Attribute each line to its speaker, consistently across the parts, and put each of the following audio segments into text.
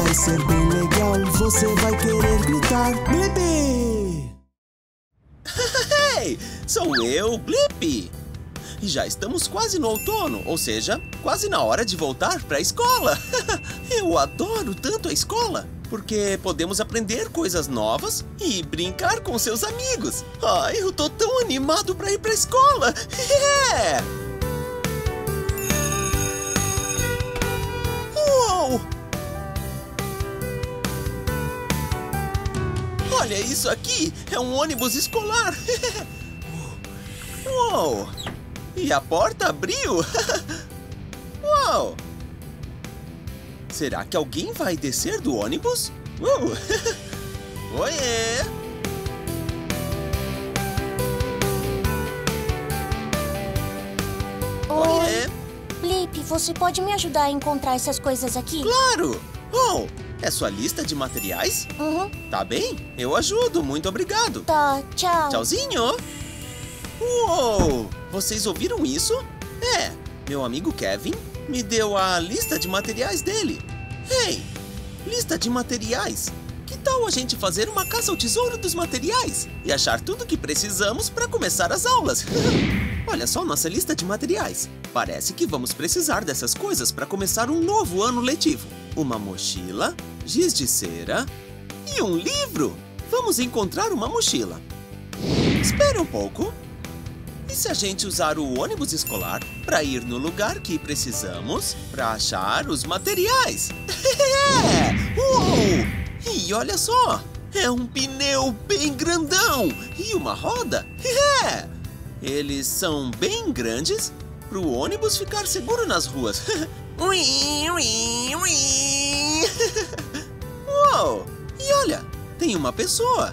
Speaker 1: vai ser bem legal. Você vai querer gritar: Blippi!
Speaker 2: Hey, sou eu, Blippi! E já estamos quase no outono, ou seja, quase na hora de voltar para a escola. Eu adoro tanto a escola, porque podemos aprender coisas novas e brincar com seus amigos. Ai, eu tô tão animado para ir para a escola! Yeah! Uou! Olha isso aqui! É um ônibus escolar! Uou! E a porta abriu! Uau! Será que alguém vai descer do ônibus? Oiê! Oiê!
Speaker 3: Blippi, você pode me ajudar a encontrar essas coisas aqui?
Speaker 2: Claro! Oh, é sua lista de materiais?
Speaker 3: Uhum.
Speaker 2: Tá bem? Eu ajudo, muito obrigado.
Speaker 3: Tá, tchau.
Speaker 2: Tchauzinho! Uou! Vocês ouviram isso? É, meu amigo Kevin me deu a lista de materiais dele. Ei, lista de materiais. Que tal a gente fazer uma caça ao tesouro dos materiais e achar tudo que precisamos para começar as aulas? Olha só nossa lista de materiais. Parece que vamos precisar dessas coisas para começar um novo ano letivo. Uma mochila, giz de cera e um livro. Vamos encontrar uma mochila. Espere um pouco. E se a gente usar o ônibus escolar para ir no lugar que precisamos para achar os materiais? Uou! E olha só! É um pneu bem grandão e uma roda. Eles são bem grandes para o ônibus ficar seguro nas ruas. Uou! E olha, tem uma pessoa.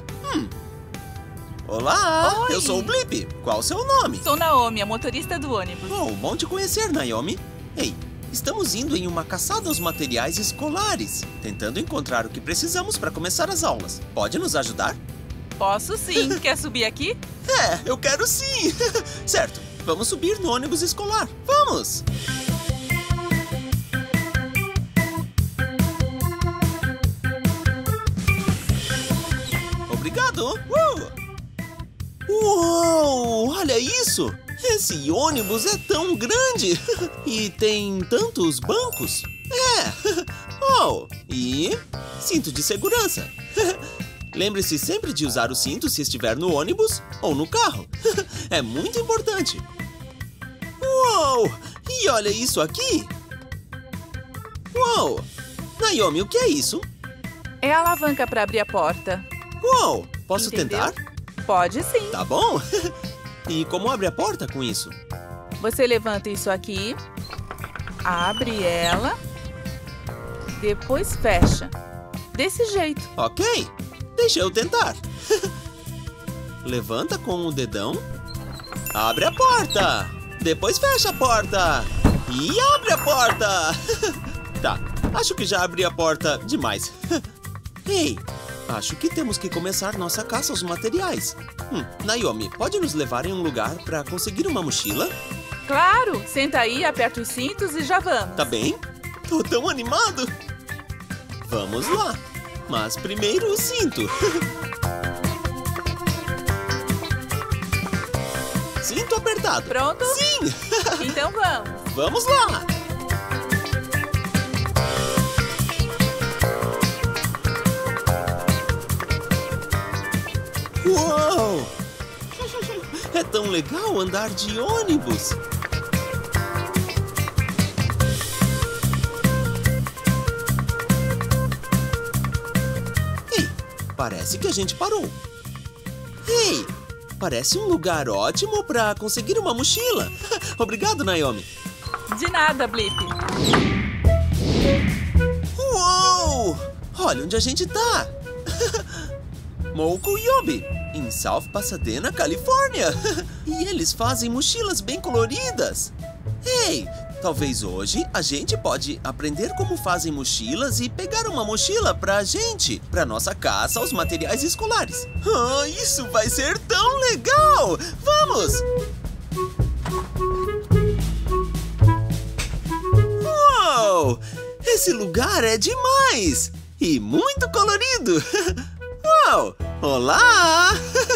Speaker 2: Olá,
Speaker 4: Oi.
Speaker 2: Eu sou o Blippi. Qual o seu nome?
Speaker 4: Sou Naomi, a motorista do ônibus.
Speaker 2: Oh, bom te conhecer, Naomi. Ei, estamos indo em uma caçada aos materiais escolares, tentando encontrar o que precisamos para começar as aulas. Pode nos ajudar?
Speaker 4: Posso sim. Quer subir aqui?
Speaker 2: É, eu quero sim. Certo, vamos subir no ônibus escolar. Vamos! Obrigado! Uou! Olha isso! Esse ônibus é tão grande! E tem tantos bancos! Oh! E cinto de segurança! Lembre-se sempre de usar o cinto se estiver no ônibus ou no carro. É muito importante! Uou! E olha isso aqui! Uou! Naomi, o que é isso?
Speaker 4: É a alavanca para abrir a porta.
Speaker 2: Uou! Posso
Speaker 4: Entendeu?
Speaker 2: tentar?
Speaker 4: Pode sim.
Speaker 2: Tá bom? E como abre a porta com isso?
Speaker 4: Você levanta isso aqui, abre ela, depois fecha. Desse jeito.
Speaker 2: Ok, deixa eu tentar. Levanta com o dedão, abre a porta, depois fecha a porta e abre a porta. Tá, acho que já abri a porta demais. Ei, acho que temos que começar nossa caça aos materiais. Naomi, pode nos levar em um lugar para conseguir uma mochila?
Speaker 4: Claro! Senta aí, aperta os cintos e já vamos.
Speaker 2: Tá bem? Tô tão animado! Vamos lá! Mas primeiro o cinto. Cinto apertado.
Speaker 4: Pronto?
Speaker 2: Sim!
Speaker 4: Então vamos.
Speaker 2: Vamos lá! Uou! É tão legal andar de ônibus! Ei, parece que a gente parou. Ei, parece um lugar ótimo para conseguir uma mochila. Obrigado, Naomi.
Speaker 4: De nada, Blippi.
Speaker 2: Uou! Olha onde a gente tá! Moko Yobi, em South Pasadena, Califórnia. E eles fazem mochilas bem coloridas. Ei, talvez hoje a gente pode aprender como fazem mochilas e pegar uma mochila pra gente, pra nossa caça aos materiais escolares. Ah, isso vai ser tão legal! Vamos! Uou! Esse lugar é demais! e muito colorido. Uau! Olá!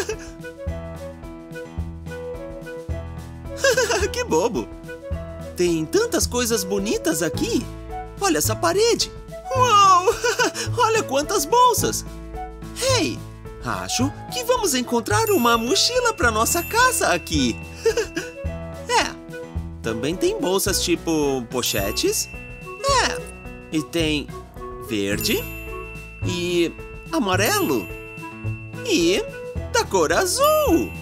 Speaker 2: Que bobo! Tem tantas coisas bonitas aqui. Olha essa parede. Uau! Olha quantas bolsas. Hey, acho que vamos encontrar uma mochila para nossa casa aqui. Também tem bolsas tipo pochetes. E tem verde e amarelo e da cor azul.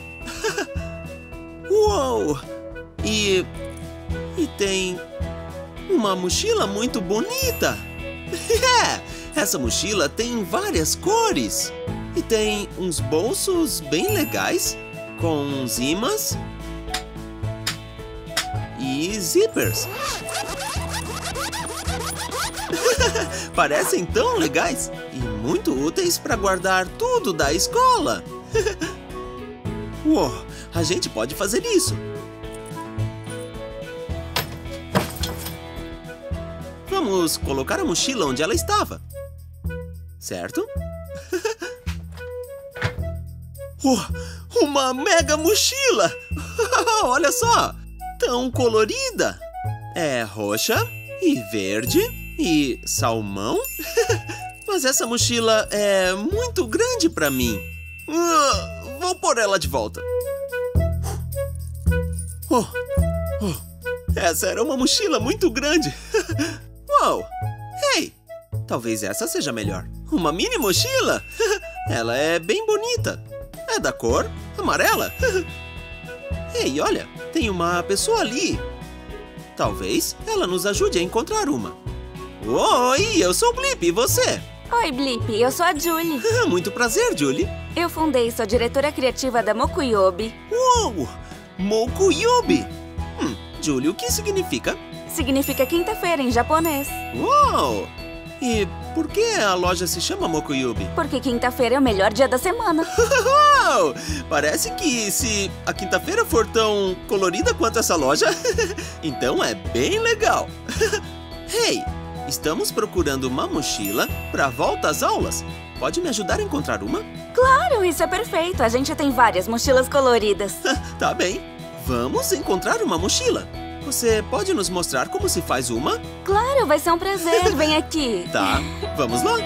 Speaker 2: Uou! E tem uma mochila muito bonita. Essa mochila tem várias cores. E tem uns bolsos bem legais com uns ímãs e zippers. Parecem tão legais e muito úteis para guardar tudo da escola. Uou, a gente pode fazer isso. Vamos colocar a mochila onde ela estava. Certo? Uma mega mochila! Olha só! Tão colorida! É roxa e verde e salmão. Mas essa mochila é muito grande para mim. Vou pôr ela de volta. Essa era uma mochila muito grande. Uau! Ei! Talvez essa seja melhor. Uma mini mochila? Ela é bem bonita. É da cor amarela. Ei, olha, tem uma pessoa ali. Talvez ela nos ajude a encontrar uma. Oi, eu sou o Blip, e você?
Speaker 5: Oi, Blip, eu sou a Julie.
Speaker 2: Muito prazer, Julie.
Speaker 5: Eu fundei e sou diretora criativa da Mokuyobi.
Speaker 2: Uou! Mokuyobi! Julie, o que significa?
Speaker 5: Significa quinta-feira em japonês.
Speaker 2: Uou! E por que a loja se chama Mokuyobi?
Speaker 5: Porque quinta-feira é o melhor dia da semana.
Speaker 2: Uau! Parece que se a quinta-feira for tão colorida quanto essa loja, então é bem legal. Hey, estamos procurando uma mochila para volta às aulas. Pode me ajudar a encontrar uma?
Speaker 5: Claro, isso é perfeito. A gente tem várias mochilas coloridas.
Speaker 2: Tá bem. Vamos encontrar uma mochila. Você pode nos mostrar como se faz uma?
Speaker 5: Claro, vai ser um prazer. Vem aqui.
Speaker 2: Tá, vamos lá.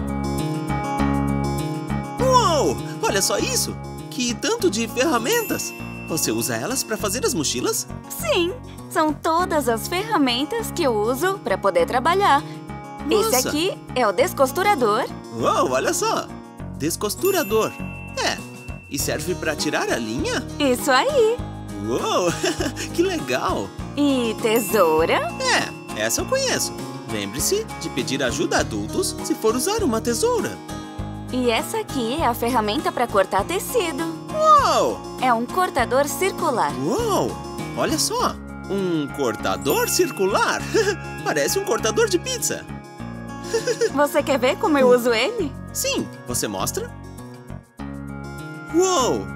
Speaker 2: Uou! Olha só isso! Que tanto de ferramentas! Você usa elas para fazer as mochilas?
Speaker 5: Sim, são todas as ferramentas que eu uso para poder trabalhar.
Speaker 2: Nossa.
Speaker 5: Esse aqui é o descosturador.
Speaker 2: Uou, olha só! Descosturador. E serve para tirar a linha?
Speaker 5: Isso aí.
Speaker 2: Uou, que legal!
Speaker 5: E tesoura?
Speaker 2: Essa eu conheço. Lembre-se de pedir ajuda a adultos se for usar uma tesoura.
Speaker 5: E essa aqui é a ferramenta para cortar tecido.
Speaker 2: Uou!
Speaker 5: É um cortador circular.
Speaker 2: Uou! Olha só! Um cortador circular! Parece um cortador de pizza.
Speaker 5: Você quer ver como eu uso ele?
Speaker 2: Sim, você mostra? Uou!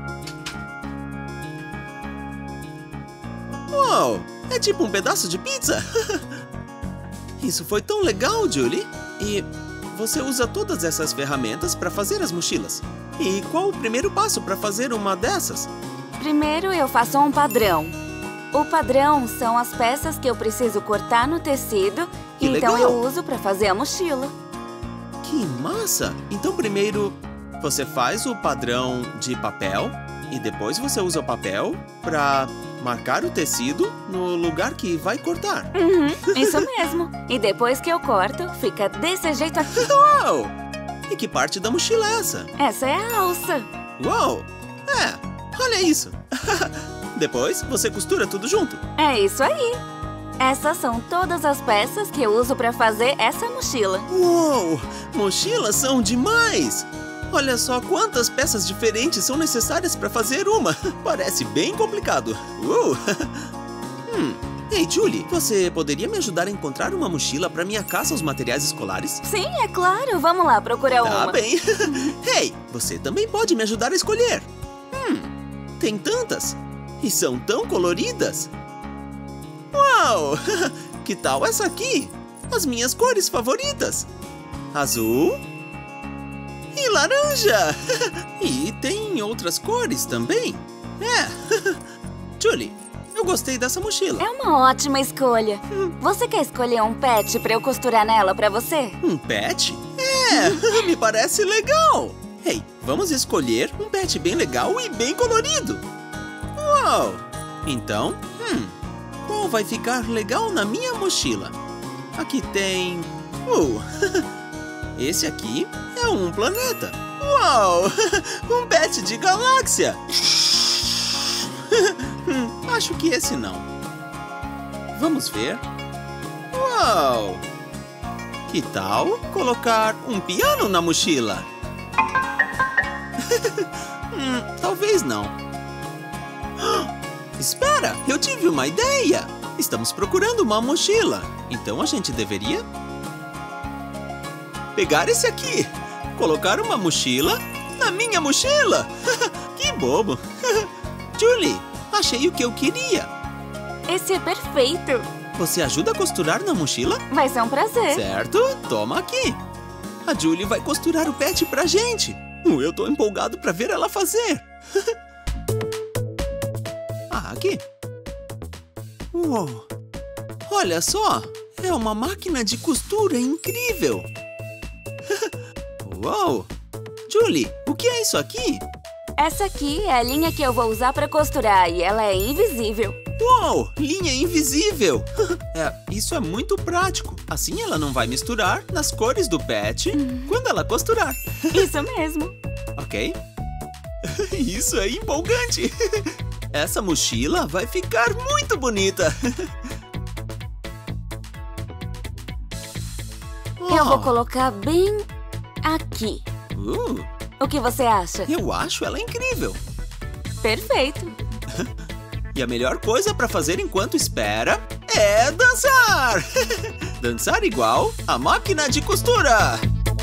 Speaker 2: Uou! É tipo um pedaço de pizza! Isso foi tão legal, Julie! E você usa todas essas ferramentas para fazer as mochilas. E qual o primeiro passo para fazer uma dessas?
Speaker 5: Primeiro eu faço um padrão. O padrão são as peças que eu preciso cortar no tecido,
Speaker 2: Que
Speaker 5: então
Speaker 2: legal.
Speaker 5: eu uso para fazer a mochila.
Speaker 2: Que massa! Então primeiro você faz o padrão de papel e depois você usa o papel para marcar o tecido no lugar que vai cortar.
Speaker 5: Isso mesmo. E depois que eu corto, fica desse jeito aqui.
Speaker 2: Uau! E que parte da mochila é essa?
Speaker 5: Essa é a alça.
Speaker 2: Uau! Olha isso! Depois você costura tudo junto.
Speaker 5: É isso aí. Essas são todas as peças que eu uso para fazer essa mochila.
Speaker 2: Uou! Mochilas são demais! Olha só quantas peças diferentes são necessárias para fazer uma. Parece bem complicado. Ei, Julie, você poderia me ajudar a encontrar uma mochila para minha casa aos materiais escolares?
Speaker 5: Sim, é claro. Vamos lá procurar
Speaker 2: Tá
Speaker 5: uma.
Speaker 2: bem. Ei, você também pode me ajudar a escolher. Tem tantas. E são tão coloridas. Uau! Que tal essa aqui? As minhas cores favoritas. azul e laranja. E tem outras cores também. Julie, eu gostei dessa mochila.
Speaker 5: É uma ótima escolha. Você quer escolher um pet pra eu costurar nela pra você?
Speaker 2: Um pet? Me parece legal. Hey, vamos escolher um pet bem legal e bem colorido. Uau! Então, qual vai ficar legal na minha mochila? Aqui tem... esse aqui é um planeta. Uau! Um pet de galáxia. Acho que esse não. Vamos ver. Uau! Que tal colocar um piano na mochila? Talvez não. Espera, eu tive uma ideia. Estamos procurando uma mochila. Então a gente deveria pegar esse aqui. Colocar uma mochila na minha mochila. Que bobo. Julie, achei o que eu queria.
Speaker 5: Esse é perfeito.
Speaker 2: Você ajuda a costurar na mochila?
Speaker 5: Vai ser um prazer.
Speaker 2: Certo, toma aqui. A Julie vai costurar o pet pra gente. Eu tô empolgado pra ver ela fazer. Aqui. Uou. Olha só, é uma máquina de costura incrível. Uou. Julie, o que é isso aqui?
Speaker 5: Essa aqui é a linha que eu vou usar pra costurar e ela é invisível.
Speaker 2: Uou, linha invisível. Isso é muito prático. Assim ela não vai misturar nas cores do pet quando ela costurar.
Speaker 5: Isso mesmo.
Speaker 2: Ok. Isso é empolgante. Essa mochila vai ficar muito bonita.
Speaker 5: Eu vou colocar bem aqui. O que você acha?
Speaker 2: Eu acho ela incrível.
Speaker 5: Perfeito.
Speaker 2: E a melhor coisa para fazer enquanto espera é dançar. Dançar igual a máquina de costura.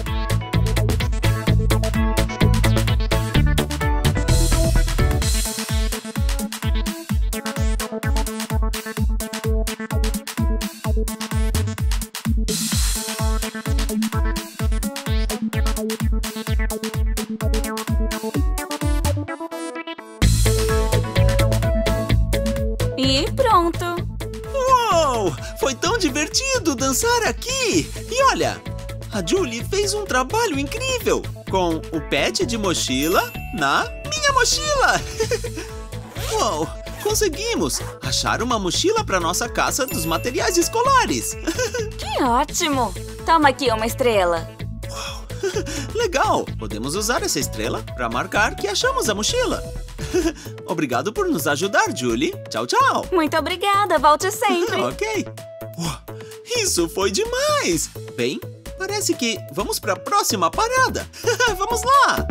Speaker 5: E pronto!
Speaker 2: Uou! Foi tão divertido dançar aqui! E olha, a Julie fez um trabalho incrível com o pet de mochila na minha mochila! Uou! Conseguimos achar uma mochila para nossa caça dos materiais escolares!
Speaker 5: Que ótimo! Toma aqui uma estrela.
Speaker 2: Uau! Legal! Podemos usar essa estrela para marcar que achamos a mochila. Obrigado por nos ajudar, Julie. Tchau, tchau.
Speaker 5: Muito obrigada, volte sempre.
Speaker 2: Ok. Isso foi demais. Bem, parece que vamos para a próxima parada. Vamos lá.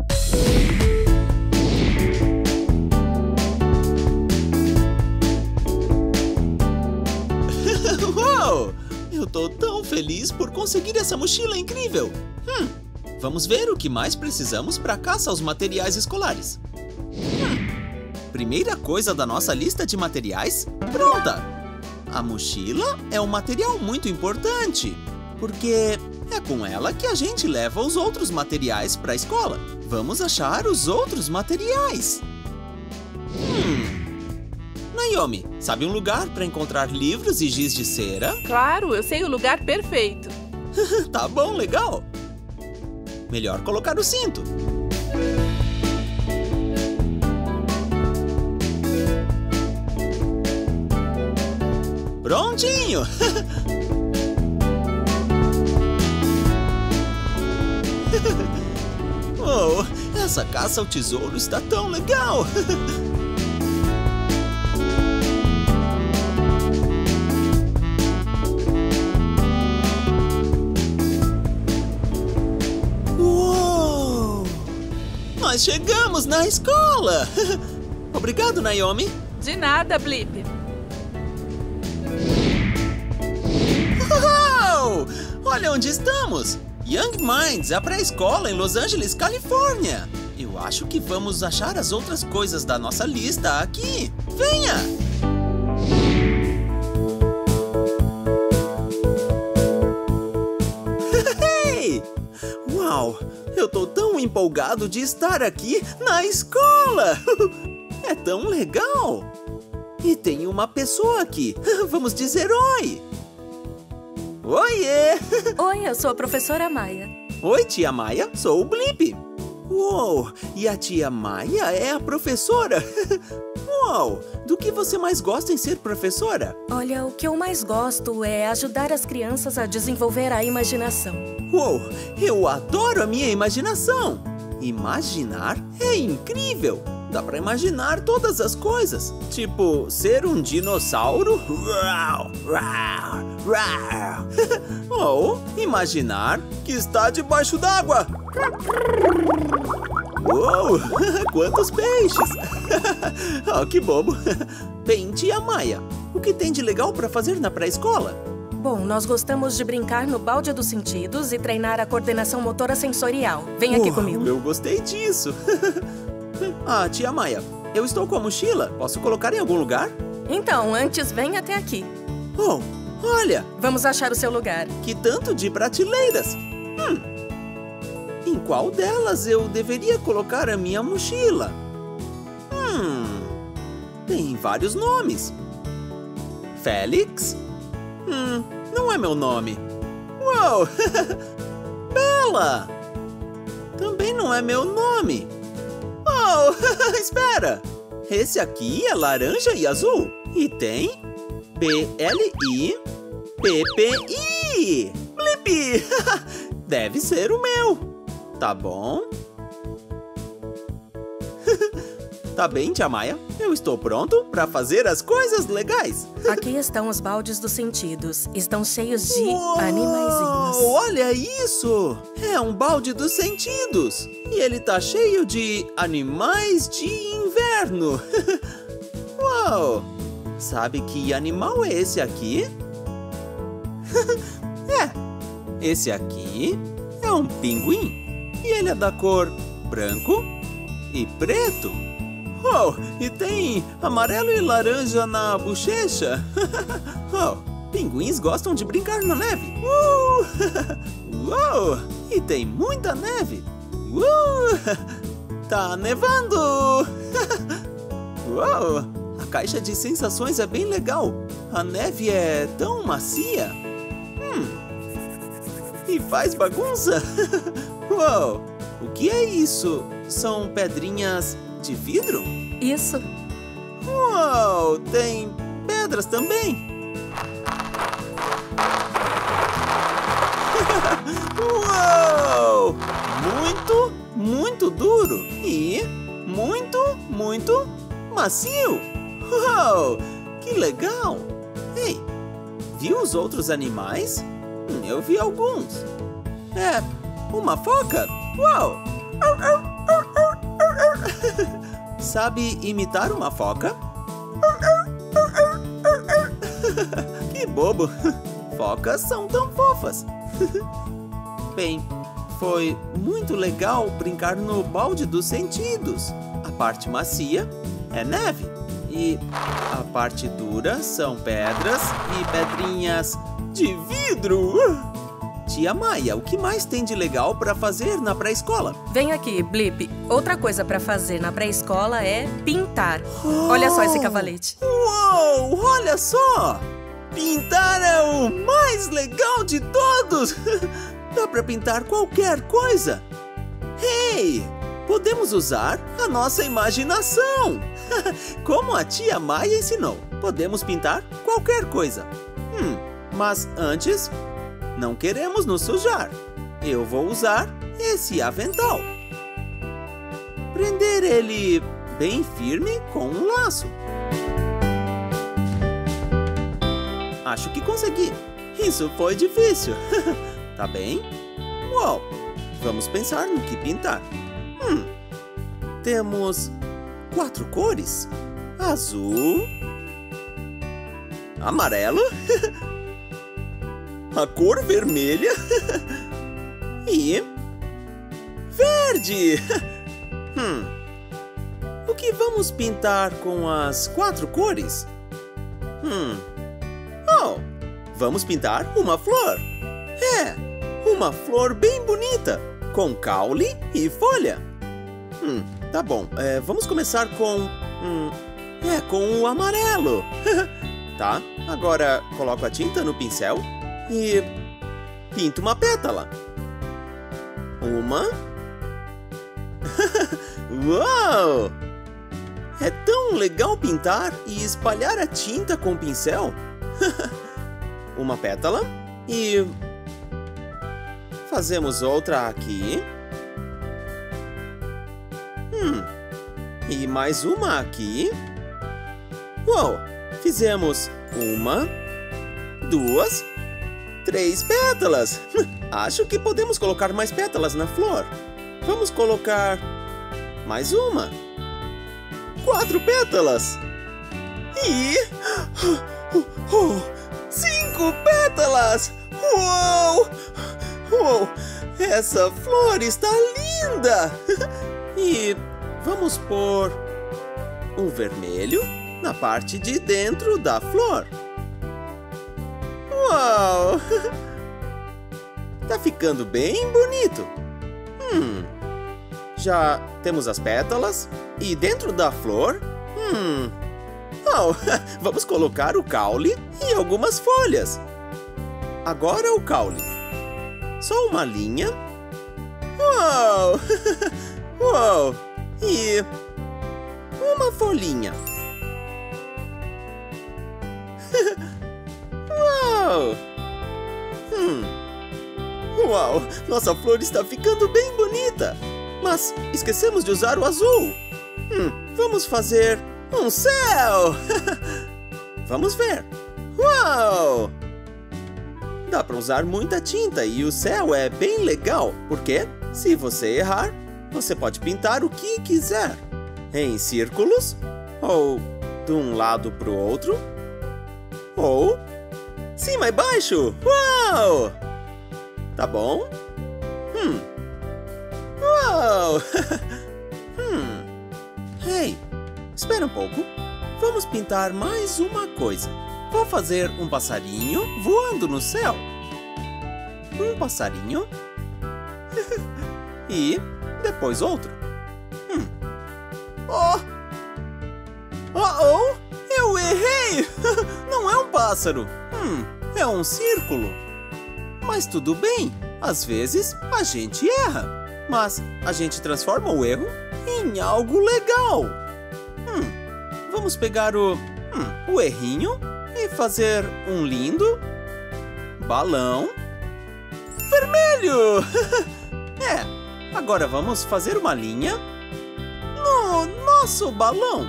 Speaker 2: Uau! Eu tô tão feliz por conseguir essa mochila incrível. Vamos ver o que mais precisamos para a caça aos materiais escolares. Primeira coisa da nossa lista de materiais, pronta! A mochila é um material muito importante, porque é com ela que a gente leva os outros materiais para a escola. Vamos achar os outros materiais. Naomi, sabe um lugar para encontrar livros e giz de cera?
Speaker 4: Claro, eu sei o lugar perfeito.
Speaker 2: Tá bom, legal. Melhor colocar o cinto. Prontinho! Oh, essa caça ao tesouro está tão legal! Uou! Nós chegamos na escola! Obrigado, Naomi!
Speaker 4: De nada, Blip.
Speaker 2: Uau! Olha onde estamos! Young Minds, a pré-escola em Los Angeles, Califórnia. Eu acho que vamos achar as outras coisas da nossa lista aqui. Venha! Hey! Uau! Eu tô tão empolgado de estar aqui na escola! É tão legal! E tem uma pessoa aqui. Vamos dizer oi! Oiê!
Speaker 6: Oi, eu sou a professora Maia.
Speaker 2: Oi, tia Maia. Sou o Blip. Uou! E a tia Maia é a professora? Uau! Do que você mais gosta em ser professora?
Speaker 6: Olha, o que eu mais gosto é ajudar as crianças a desenvolver a imaginação.
Speaker 2: Uou! Eu adoro a minha imaginação! Imaginar é incrível! Dá pra imaginar todas as coisas. Tipo, ser um dinossauro. Ou imaginar que está debaixo d'água. Uou! Quantos peixes! Oh, que bobo! Bem, tia Maia, o que tem de legal pra fazer na pré-escola?
Speaker 6: Bom, nós gostamos de brincar no balde dos sentidos e treinar a coordenação motora sensorial. Vem aqui comigo.
Speaker 2: Eu gostei disso. Ah, tia Maia, eu estou com a mochila. Posso colocar em algum lugar?
Speaker 6: Então, antes vem até aqui.
Speaker 2: Oh, olha!
Speaker 6: Vamos achar o seu lugar.
Speaker 2: Que tanto de prateleiras! Em qual delas eu deveria colocar a minha mochila? Tem vários nomes. Félix? Não é meu nome. Uou! Bela! Também não é meu nome. Oh, espera! Esse aqui é laranja e azul. E tem B-L-I-P-P-I. Blip! Deve ser o meu. Tá bom. Tá bem, tia Maia. Eu estou pronto para fazer as coisas legais.
Speaker 6: Aqui estão os baldes dos sentidos. Estão cheios de animaizinhos.
Speaker 2: Olha isso! É um balde dos sentidos. E ele tá cheio de animais de inverno. Uau! Sabe que animal é esse aqui? Esse aqui é um pinguim. E ele é da cor branco e preto. Oh, e tem amarelo e laranja na bochecha. Oh, pinguins gostam de brincar na neve. Uou! E tem muita neve. Tá nevando. Uou! A caixa de sensações é bem legal. A neve é tão macia. E faz bagunça. Uou! O que é isso? São pedrinhas de vidro?
Speaker 6: Isso.
Speaker 2: Uau! Tem pedras também. Uau! Muito, muito duro. E muito macio. Uau! Que legal! Ei, viu os outros animais? Eu vi alguns. É, uma foca. Uau! Sabe imitar uma foca? Que bobo! Focas são tão fofas. Bem, foi muito legal brincar no balde dos sentidos. A parte macia é neve e a parte dura são pedras e pedrinhas de vidro. Tia Maia, o que mais tem de legal para fazer na pré-escola?
Speaker 6: Vem aqui, Blip. Outra coisa para fazer na pré-escola é pintar. Olha só esse cavalete.
Speaker 2: Uou! Olha só! Pintar é o mais legal de todos! Dá para pintar qualquer coisa. Hey! Podemos usar a nossa imaginação! Como a tia Maia ensinou, podemos pintar qualquer coisa. Mas antes, não queremos nos sujar. Eu vou usar esse avental. Prender ele bem firme com um laço. Acho que consegui. Isso foi difícil. Tá bem? Uau! Vamos pensar no que pintar. Temos 4 cores. Azul. Amarelo. A cor vermelha. E verde. O que vamos pintar com as 4 cores? Oh, vamos pintar uma flor. É, uma flor bem bonita, com caule e folha. Tá bom. Vamos começar com... com o amarelo. Tá, agora coloco a tinta no pincel e pinto uma pétala. Uma. Uau! É tão legal pintar e espalhar a tinta com o pincel. Uma pétala e... fazemos outra aqui. E mais uma aqui. Uau! Fizemos uma, 2, 3 pétalas. Acho que podemos colocar mais pétalas na flor. Vamos colocar mais uma. 4 pétalas. E... 5 pétalas. Uou! Uou! Essa flor está linda. E vamos pôr um vermelho na parte de dentro da flor. Uau! Tá ficando bem bonito. Já temos as pétalas e dentro da flor... vamos colocar o caule e algumas folhas. Agora o caule. Só uma linha. Uau! Uau! E uma folhinha. Uau! Uau! Nossa flor está ficando bem bonita. Mas esquecemos de usar o azul. Vamos fazer um céu. Vamos ver. Uau! Dá para usar muita tinta e o céu é bem legal. Porque se você errar, você pode pintar o que quiser. Em círculos, ou de um lado para o outro, ou cima e baixo. Uau! Tá bom? Uau! Hey, espera um pouco. Vamos pintar mais uma coisa. Vou fazer um passarinho voando no céu. Um passarinho. E depois outro. Eu errei! Não é um pássaro. É um círculo. Mas tudo bem. Às vezes a gente erra. Mas a gente transforma o erro em algo legal. Vamos pegar o errinho e fazer um lindo balão vermelho. Agora vamos fazer uma linha no nosso balão.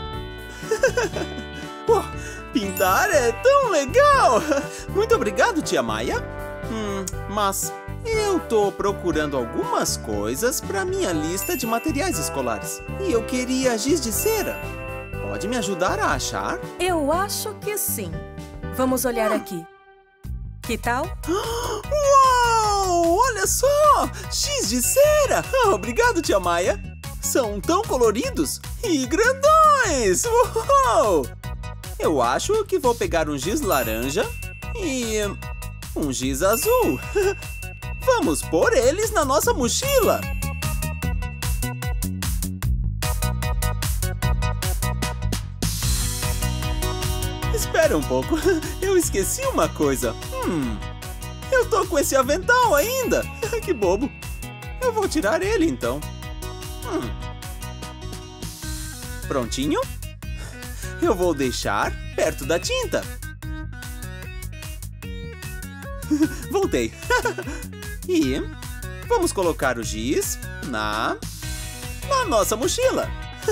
Speaker 2: Pintar é tão legal. Muito obrigado, tia Maia. Mas eu tô procurando algumas coisas para minha lista de materiais escolares. E eu queria giz de cera. Pode me ajudar a achar?
Speaker 6: Eu acho que sim. Vamos olhar aqui. Que tal?
Speaker 2: Uau! Olha só! Giz de cera! Obrigado, tia Maia. São tão coloridos e grandões! Uau! Eu acho que vou pegar um giz laranja e um giz azul. Vamos pôr eles na nossa mochila. Espera um pouco, eu esqueci uma coisa. Eu tô com esse avental ainda. Que bobo. Eu vou tirar ele então. Prontinho? Eu vou deixar perto da tinta. Voltei. E vamos colocar o giz na nossa mochila.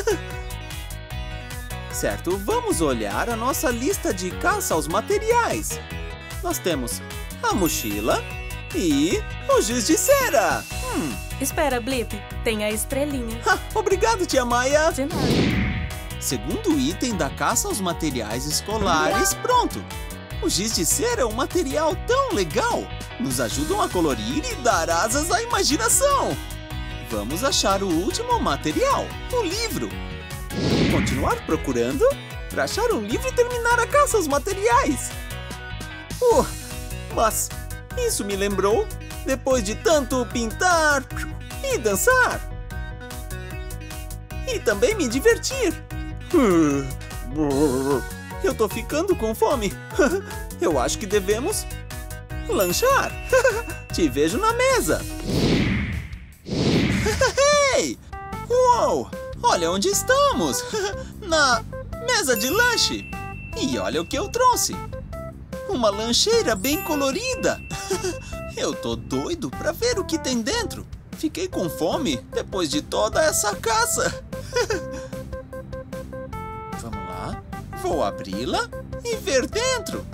Speaker 2: Certo, vamos olhar a nossa lista de caça aos materiais. Nós temos a mochila e o giz de cera.
Speaker 6: Espera, Blip. Tem a estrelinha.
Speaker 2: Obrigado, tia Maia.
Speaker 6: De nada.
Speaker 2: Segundo item da caça aos materiais escolares, pronto. O giz de cera é um material tão legal. Nos ajudam a colorir e dar asas à imaginação. Vamos achar o último material, o livro. Continuar procurando para achar um livro e terminar a caça aos materiais. Mas isso me lembrou depois de tanto pintar e dançar. E também me divertir. Eu tô ficando com fome. Eu acho que devemos lanchar. Te vejo na mesa. Hey! Uou! Olha onde estamos. Na mesa de lanche. E olha o que eu trouxe. Uma lancheira bem colorida. Eu tô doido pra ver o que tem dentro. Fiquei com fome depois de toda essa caça. Vamos lá. Vou abri-la e ver dentro.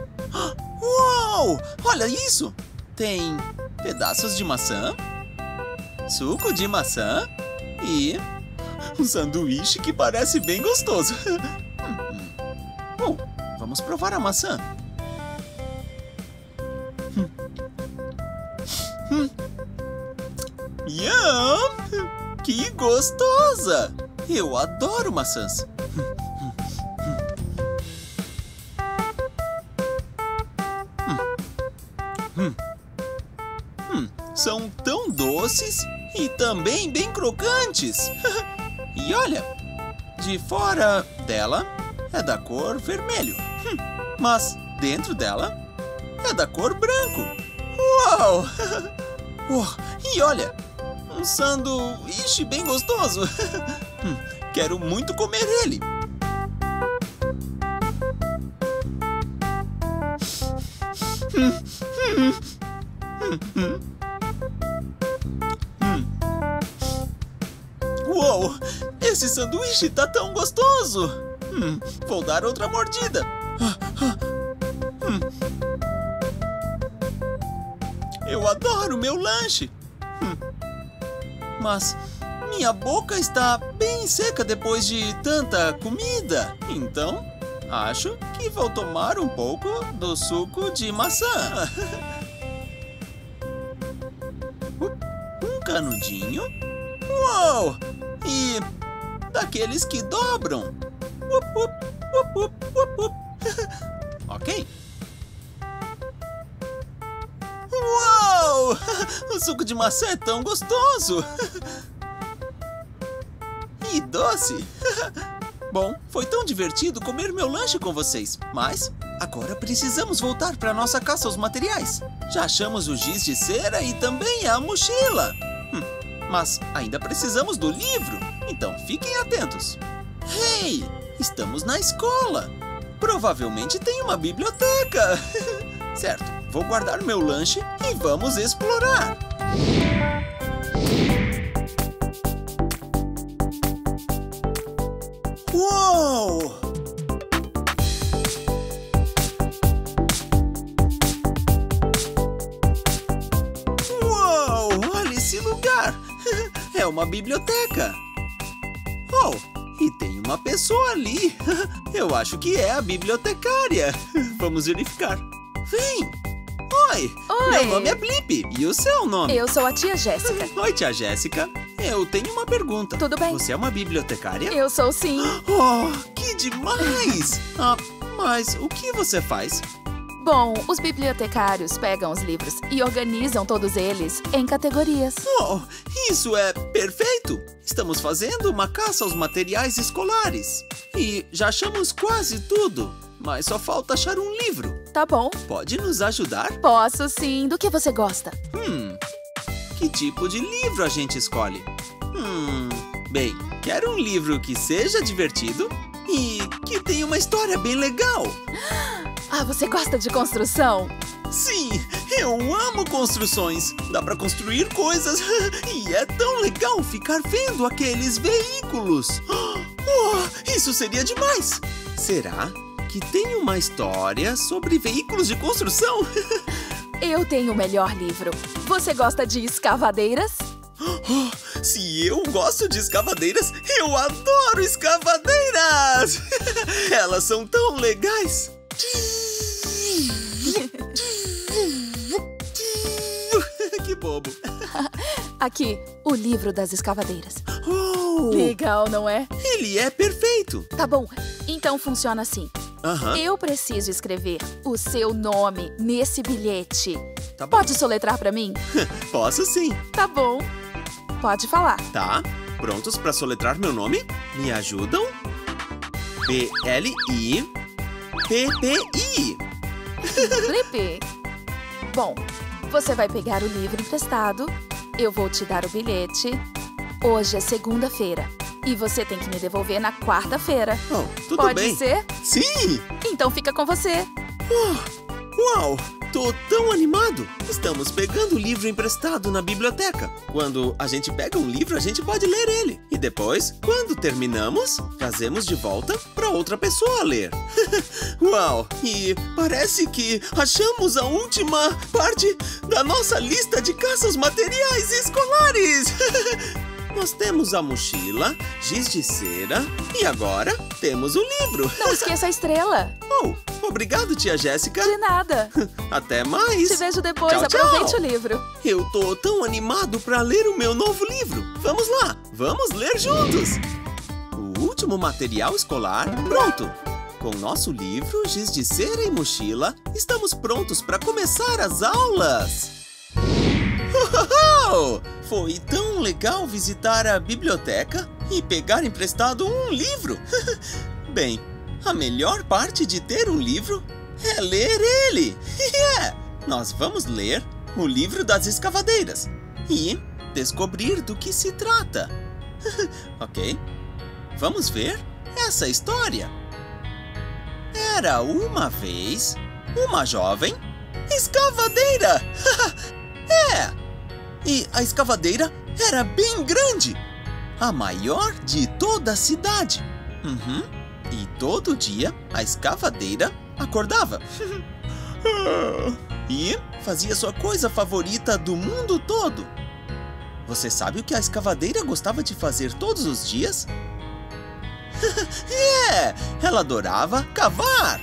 Speaker 2: Uau! Olha isso! Tem pedaços de maçã, suco de maçã e um sanduíche que parece bem gostoso. Vamos provar a maçã. Yum! Que gostosa! Eu adoro maçãs. São tão doces e também bem crocantes. E olha, de fora dela é da cor vermelho, mas dentro dela é da cor branco. Uau! E olha, um sanduíche bem gostoso. Quero muito comer ele. Uou! Esse sanduíche tá tão gostoso! Vou dar outra mordida. Eu adoro meu lanche. Mas minha boca está bem seca depois de tanta comida. Então, acho que vou tomar um pouco do suco de maçã. Um canudinho. Uou! E daqueles que dobram. Ok. Uau! O suco de maçã é tão gostoso. E doce. Bom, foi tão divertido comer meu lanche com vocês. Mas agora precisamos voltar para nossa caça aos materiais. Já achamos o giz de cera e também a mochila. Mas ainda precisamos do livro. Então fiquem atentos. Hey! Estamos na escola. Provavelmente tem uma biblioteca. Certo, vou guardar meu lanche e vamos explorar. Uou! Uou! Olha esse lugar. É uma biblioteca. Oh! E tem uma pessoa ali. Eu acho que é a bibliotecária. Vamos verificar. Vem! Oi! Meu nome é Blip. E o seu nome?
Speaker 6: Eu sou a tia Jéssica.
Speaker 2: Oi, tia Jéssica. Eu tenho uma pergunta.
Speaker 6: Tudo bem?
Speaker 2: Você é uma bibliotecária?
Speaker 6: Eu sou sim.
Speaker 2: Oh, que demais! Mas o que você faz?
Speaker 4: Bom, os bibliotecários pegam os livros e organizam todos eles em categorias.
Speaker 2: Oh, isso é perfeito! Estamos fazendo uma caça aos materiais escolares. E já achamos quase tudo, mas só falta achar um livro.
Speaker 4: Tá bom.
Speaker 2: Pode nos ajudar?
Speaker 4: Posso sim. Do que você gosta?
Speaker 2: Que tipo de livro a gente escolhe? Bem, quero um livro que seja divertido e que tenha uma história bem legal.
Speaker 4: Ah, você gosta de construção?
Speaker 2: Sim, eu amo construções. Dá pra construir coisas e é tão legal ficar vendo aqueles veículos. Oh, isso seria demais. Será que tem uma história sobre veículos de construção?
Speaker 4: Eu tenho o melhor livro. Você gosta de escavadeiras?
Speaker 2: Oh, se eu gosto de escavadeiras, eu adoro escavadeiras! Elas são tão legais. Que bobo.
Speaker 4: Aqui, o livro das escavadeiras.
Speaker 2: Oh,
Speaker 4: Legal, não é?
Speaker 2: ele é perfeito.
Speaker 4: Tá bom, então funciona assim.
Speaker 2: Aham.
Speaker 4: Eu preciso escrever o seu nome nesse bilhete.
Speaker 2: Tá bom.
Speaker 4: Pode soletrar pra mim?
Speaker 2: Posso sim.
Speaker 4: Tá bom. Pode falar.
Speaker 2: Tá. Prontos pra soletrar meu nome? Me ajudam? B-L-I-P-P-I.
Speaker 4: Blippi. Bom, você vai pegar o livro emprestado. Eu vou te dar o bilhete. Hoje é segunda-feira. E você tem que me devolver na quarta-feira.
Speaker 2: Oh, tudo
Speaker 4: Pode
Speaker 2: bem.
Speaker 4: ser?
Speaker 2: Sim!
Speaker 4: Então fica com você.
Speaker 2: Uau! Tô tão animado! Estamos pegando o livro emprestado na biblioteca. Quando a gente pega um livro, a gente pode ler ele. E depois, quando terminamos, trazemos de volta para outra pessoa ler. Uau! E parece que achamos a última parte da nossa lista de caça aos materiais escolares! Nós temos a mochila, giz de cera e agora temos o livro.
Speaker 4: Não esqueça a estrela.
Speaker 2: Oh, obrigado, tia Jéssica.
Speaker 4: De nada.
Speaker 2: Até mais.
Speaker 4: Te vejo depois.
Speaker 2: Tchau, tchau.
Speaker 4: Aproveite o livro.
Speaker 2: Eu tô tão animado pra ler o meu novo livro. Vamos lá, vamos ler juntos. O último material escolar pronto. Com nosso livro, giz de cera e mochila, estamos prontos para começar as aulas. Uau! Foi tão legal visitar a biblioteca e pegar emprestado um livro. Bem, a melhor parte de ter um livro é ler ele. Nós vamos ler o livro das escavadeiras e descobrir do que se trata. Ok? Vamos ver essa história. Era uma vez uma jovem escavadeira. E a escavadeira era bem grande, a maior de toda a cidade. E todo dia a escavadeira acordava e fazia sua coisa favorita do mundo todo. Você sabe o que a escavadeira gostava de fazer todos os dias? Ela adorava cavar.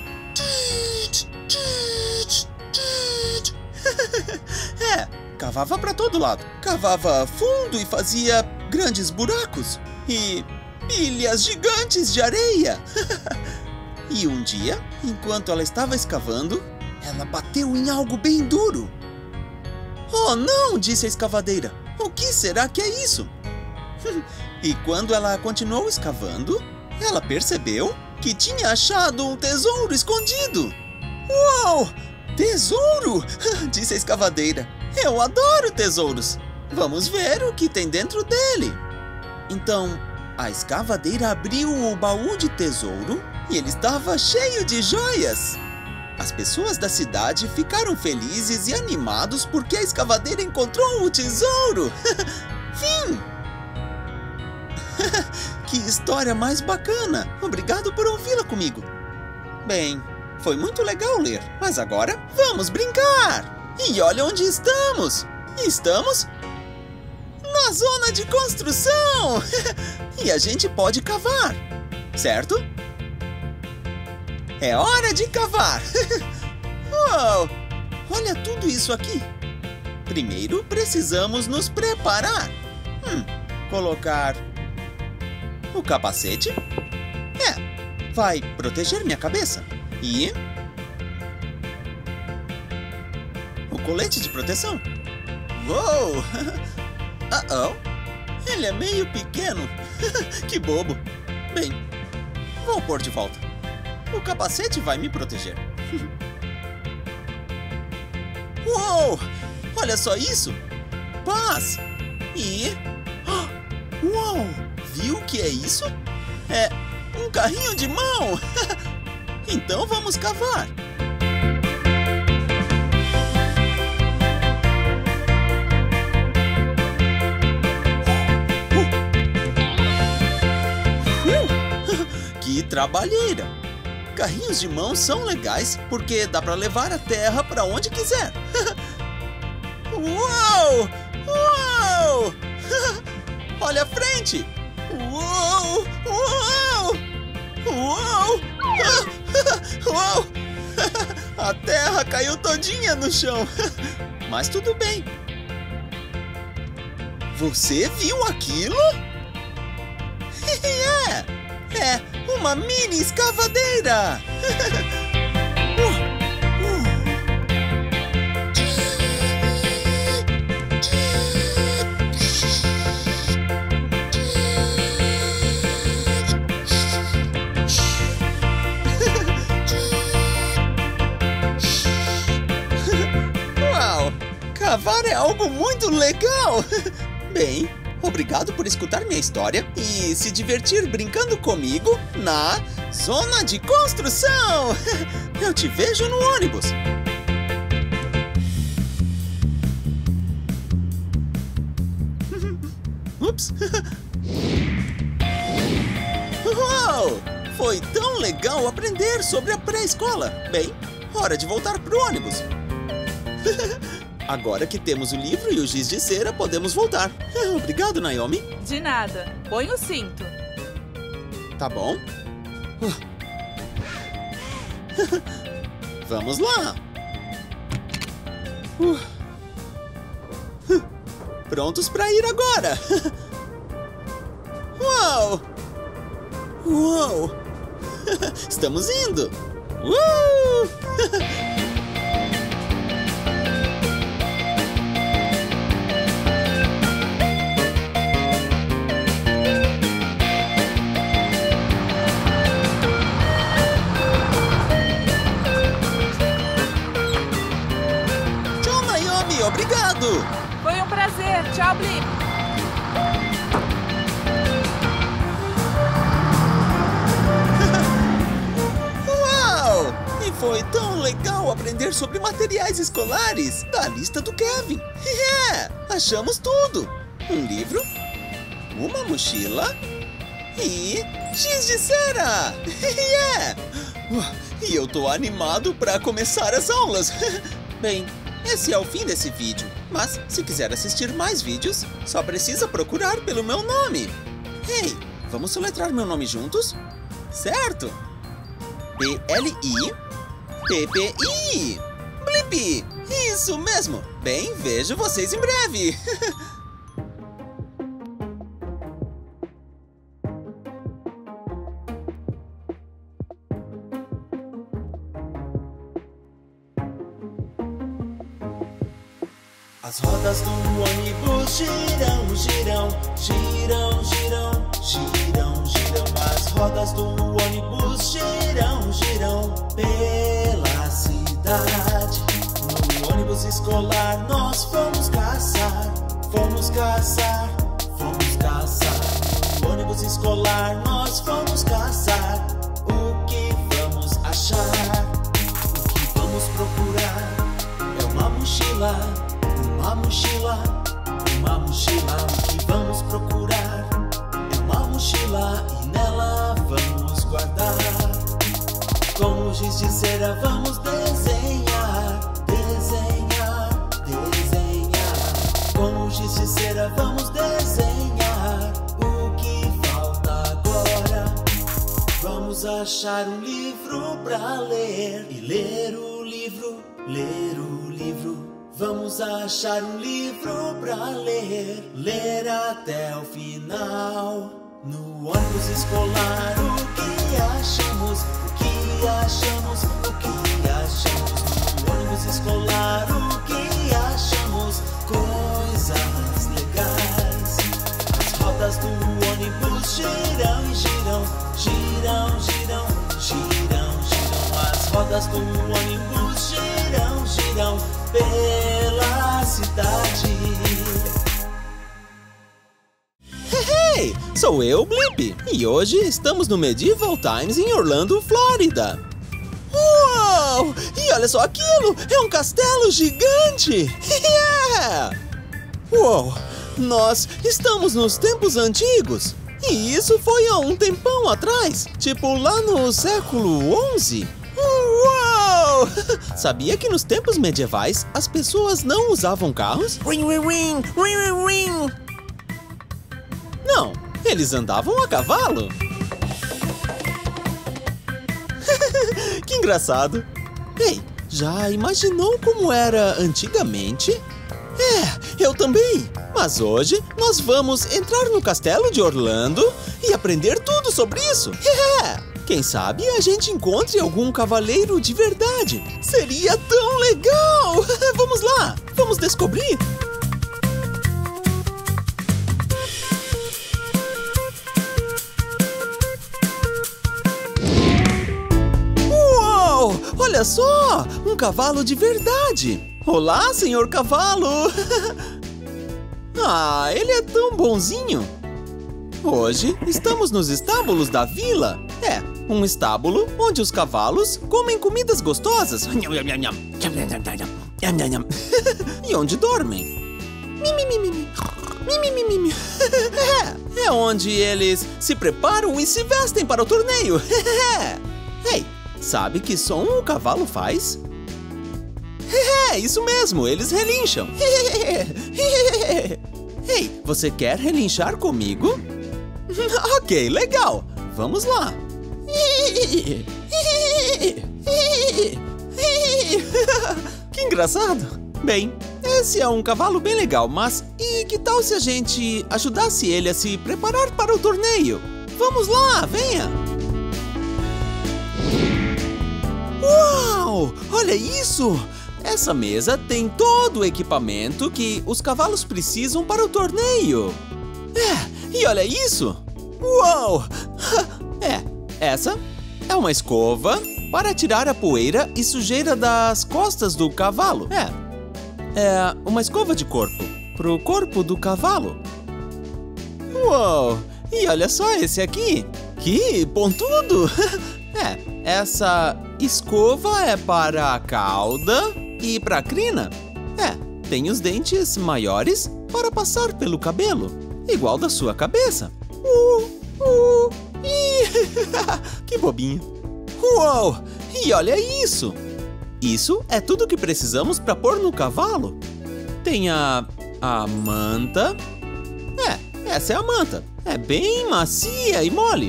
Speaker 2: Cavava para todo lado. Cavava fundo e fazia grandes buracos e pilhas gigantes de areia. E um dia, enquanto ela estava escavando, ela bateu em algo bem duro. Oh, não! Disse a escavadeira. O que será que é isso? E quando ela continuou escavando, ela percebeu que tinha achado um tesouro escondido. Uau! Tesouro! Disse a escavadeira. Eu adoro tesouros. Vamos ver o que tem dentro dele. Então, a escavadeira abriu o baú de tesouro e ele estava cheio de joias. As pessoas da cidade ficaram felizes e animados porque a escavadeira encontrou o tesouro. Fim! Que história mais bacana! Obrigado por ouvi-la comigo. Bem, foi muito legal ler, mas agora vamos brincar! E olha onde estamos! Estamos na zona de construção! E a gente pode cavar, certo? É hora de cavar! Uau! Olha tudo isso aqui! Primeiro precisamos nos preparar. Colocar o capacete. Vai proteger minha cabeça. E o colete de proteção. Uou! Ele é meio pequeno. Que bobo. Bem, vou pôr de volta. O capacete vai me proteger. Uou! Olha só isso! Paz! E... Uau! Viu o que é isso? É um carrinho de mão! Então vamos cavar! Que trabalheira! Carrinhos de mão são legais porque dá para levar a terra para onde quiser. Uau! Uau! Olha a frente! Uau! Uau! Uau! Uau! A terra caiu todinha no chão. Mas tudo bem. Você viu aquilo? É uma mini escavadeira! algo muito legal! Bem, obrigado por escutar minha história e se divertir brincando comigo na Zona de Construção! Eu te vejo no ônibus! Ups! Uau! Foi tão legal aprender sobre a pré-escola! Bem, hora de voltar pro ônibus! Agora que temos o livro e o giz de cera, podemos voltar. Obrigado, Naomi.
Speaker 4: De nada. Põe o cinto.
Speaker 2: Tá bom. Vamos lá. Prontos para ir agora. Uau! Uau! Estamos indo. Tchau, Naomi. Obrigado.
Speaker 4: Foi um prazer. Tchau, Blip.
Speaker 2: Uau! E foi tão legal aprender sobre materiais escolares da lista do Kevin. Achamos tudo. Um livro, uma mochila e giz de cera. E eu tô animado para começar as aulas. Bem, esse é o fim desse vídeo. Mas, se quiser assistir mais vídeos, só precisa procurar pelo meu nome. Hey, vamos soletrar meu nome juntos? Certo! B-L-I-P-P-I! Blip! Isso mesmo! Bem, vejo vocês em breve!
Speaker 1: As rodas do ônibus giram, giram, giram, giram, giram, giram. As rodas do ônibus giram, giram pela cidade. No ônibus escolar nós fomos caçar, fomos caçar, fomos caçar. No ônibus escolar nós fomos caçar. O que vamos achar? O que vamos procurar? É uma mochila. Uma mochila, uma mochila, o que vamos procurar? É uma mochila e nela vamos guardar. Com o giz de cera vamos desenhar, desenhar, desenhar. Com o giz de cera vamos desenhar. O que falta agora? Vamos achar um livro pra ler e ler o livro, ler o livro. Vamos achar um livro pra ler, ler até o final. No ônibus escolar, o que achamos? O que achamos? O que achamos? No ônibus escolar, o que achamos? Coisas legais. As rodas do ônibus giram e giram, giram, giram, giram, giram. As rodas do ônibus giram, giram pela cidade.
Speaker 2: Hey, sou eu, Blip, e hoje estamos no Medieval Times em Orlando, Flórida. Uau! E olha só aquilo! É um castelo gigante! Uau! Nós estamos nos tempos antigos. E isso foi há um tempão atrás, tipo lá no século XI. Uau! Sabia que nos tempos medievais as pessoas não usavam carros? Ring, ring, ring, ring, ring, ring. Não, eles andavam a cavalo. Que engraçado. Ei, já imaginou como era antigamente? Eu também. Mas hoje nós vamos entrar no castelo de Orlando e aprender tudo sobre isso. Quem sabe a gente encontre algum cavaleiro de verdade. Seria tão legal! Vamos lá, vamos descobrir. Uau! Olha só! um cavalo de verdade! Olá, senhor cavalo! Ah, ele é tão bonzinho! Hoje estamos nos estábulos da vila. É, um estábulo onde os cavalos comem comidas gostosas. E onde dormem. É onde eles se preparam e se vestem para o torneio. Ei, sabe que som um cavalo faz? É isso mesmo, eles relincham. Ei, você quer relinchar comigo? Ok, legal. Vamos lá. Que engraçado. Bem, esse é um cavalo bem legal, mas e que tal se a gente ajudasse ele a se preparar para o torneio? Vamos lá, venha! Uau! Olha isso! Essa mesa tem todo o equipamento que os cavalos precisam para o torneio. E olha isso! Uau! Essa é uma escova para tirar a poeira e sujeira das costas do cavalo. É uma escova de corpo, pro corpo do cavalo. Uau! E olha só esse aqui! Que pontudo! Essa escova é para a cauda e para a crina. Tem os dentes maiores para passar pelo cabelo, igual da sua cabeça. Que bobinho! Uau! E olha isso! Isso é tudo que precisamos para pôr no cavalo. Tem a manta. Essa é a manta. É bem macia e mole.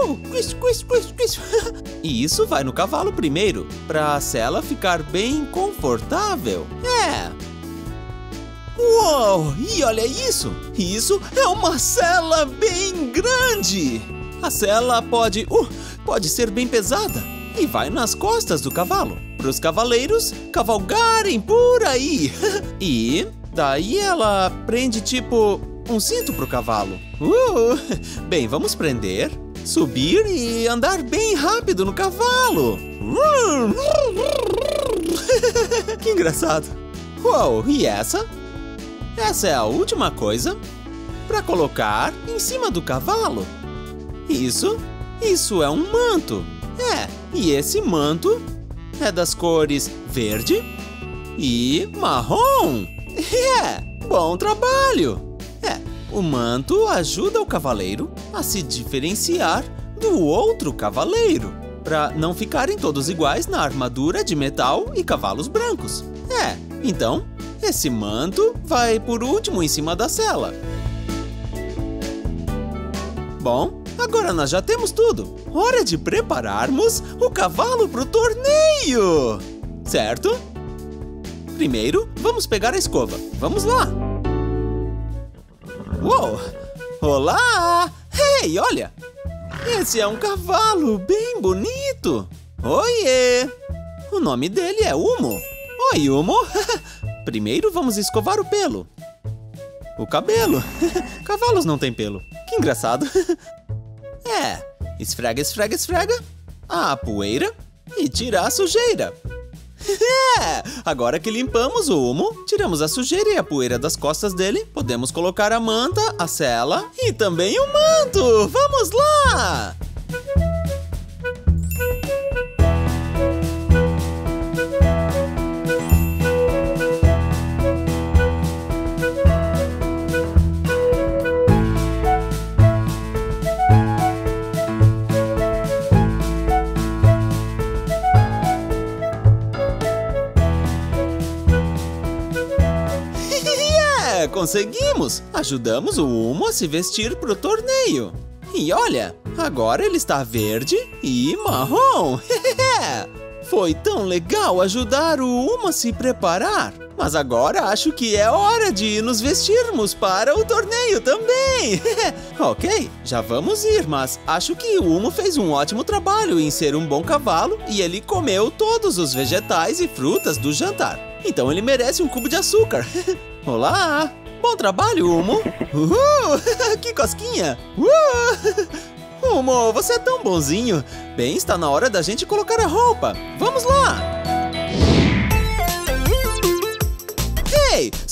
Speaker 2: E isso vai no cavalo primeiro, para a sela ficar bem confortável. Uau! E olha isso! Isso é uma sela bem grande! A sela pode ser bem pesada e vai nas costas do cavalo, para os cavaleiros cavalgarem por aí. E daí ela prende tipo um cinto pro cavalo. Bem, vamos prender, subir e andar bem rápido no cavalo. Que engraçado. Uau, e essa? Essa é a última coisa para colocar em cima do cavalo. Isso é um manto. E esse manto é das cores verde e marrom. Bom trabalho. O manto ajuda o cavaleiro a se diferenciar do outro cavaleiro, para não ficarem todos iguais na armadura de metal e cavalos brancos. Então, esse manto vai por último em cima da sela. Bom, agora nós já temos tudo. Hora de prepararmos o cavalo para o torneio! Certo? Primeiro, vamos pegar a escova. Vamos lá! Uou! Olá! Ei, olha! Esse é um cavalo bem bonito! Oiê! O nome dele é Umo. Oi, Umo! Primeiro vamos escovar o pelo. O cabelo. Cavalos não têm pelo. Que engraçado. Esfrega, esfrega, esfrega a poeira e tira a sujeira. Agora que limpamos o Umo, tiramos a sujeira e a poeira das costas dele, podemos colocar a manta, a sela e também o manto. Vamos lá! Conseguimos! Ajudamos o Umo a se vestir para o torneio. E olha, agora ele está verde e marrom. Foi tão legal ajudar o Umo a se preparar. Mas agora acho que é hora de nos vestirmos para o torneio também. Ok, já vamos ir, mas acho que o Umo fez um ótimo trabalho em ser um bom cavalo e ele comeu todos os vegetais e frutas do jantar. Então ele merece um cubo de açúcar. Olá! Bom trabalho, Umo! Uhul! Que cosquinha! Umo, você é tão bonzinho! Bem, está na hora da gente colocar a roupa! Vamos lá!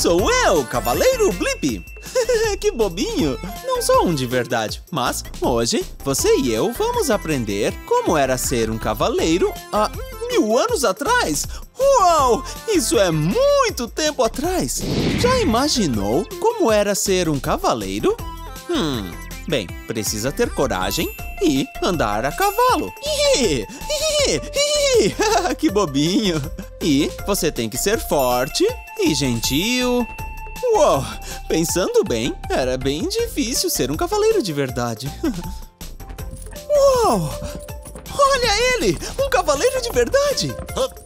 Speaker 2: Sou eu, Cavaleiro Blip! Que bobinho! Não sou um de verdade, mas hoje você e eu vamos aprender como era ser um cavaleiro há 1000 anos atrás! Uau! Isso é muito tempo atrás! Já imaginou como era ser um cavaleiro? Bem, precisa ter coragem e andar a cavalo. Que bobinho! E você tem que ser forte e gentil. Uau! Pensando bem, era bem difícil ser um cavaleiro de verdade. Uau! Olha ele! Um cavaleiro de verdade!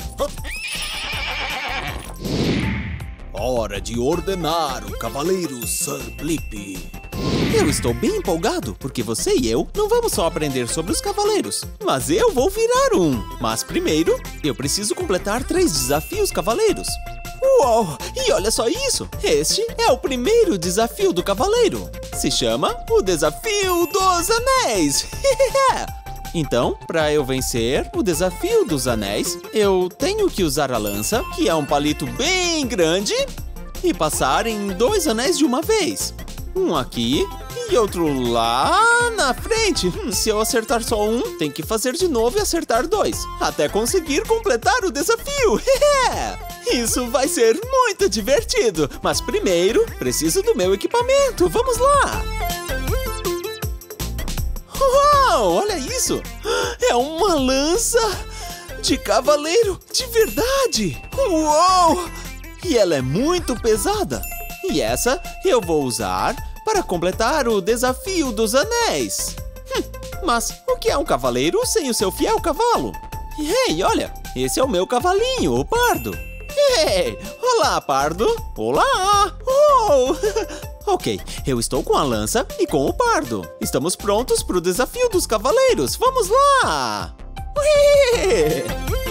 Speaker 2: Hora de ordenar o cavaleiro Sir Blip. Eu estou bem empolgado, porque você e eu não vamos só aprender sobre os cavaleiros, mas eu vou virar um. Mas primeiro, eu preciso completar 3 desafios cavaleiros. Uau! E olha só isso! Este é o primeiro desafio do cavaleiro. Se chama o Desafio dos Anéis. Então, para eu vencer o Desafio dos Anéis, eu tenho que usar a lança, que é um palito bem grande, e passar em 2 anéis de uma vez. Um aqui e outro lá na frente. Se eu acertar só um, tem que fazer de novo e acertar 2, até conseguir completar o desafio. Isso vai ser muito divertido. Mas primeiro, preciso do meu equipamento. Vamos lá! Uau, olha isso! É uma lança de cavaleiro de verdade! Uau! E ela é muito pesada. E essa eu vou usar para completar o Desafio dos Anéis. Mas o que é um cavaleiro sem o seu fiel cavalo? Ei, olha, esse é o meu cavalinho, o Pardo. Ei, olá, Pardo. Olá! Oh! Ok, eu estou com a lança e com o Pardo. Estamos prontos para o Desafio dos Cavaleiros. Vamos lá! Ui!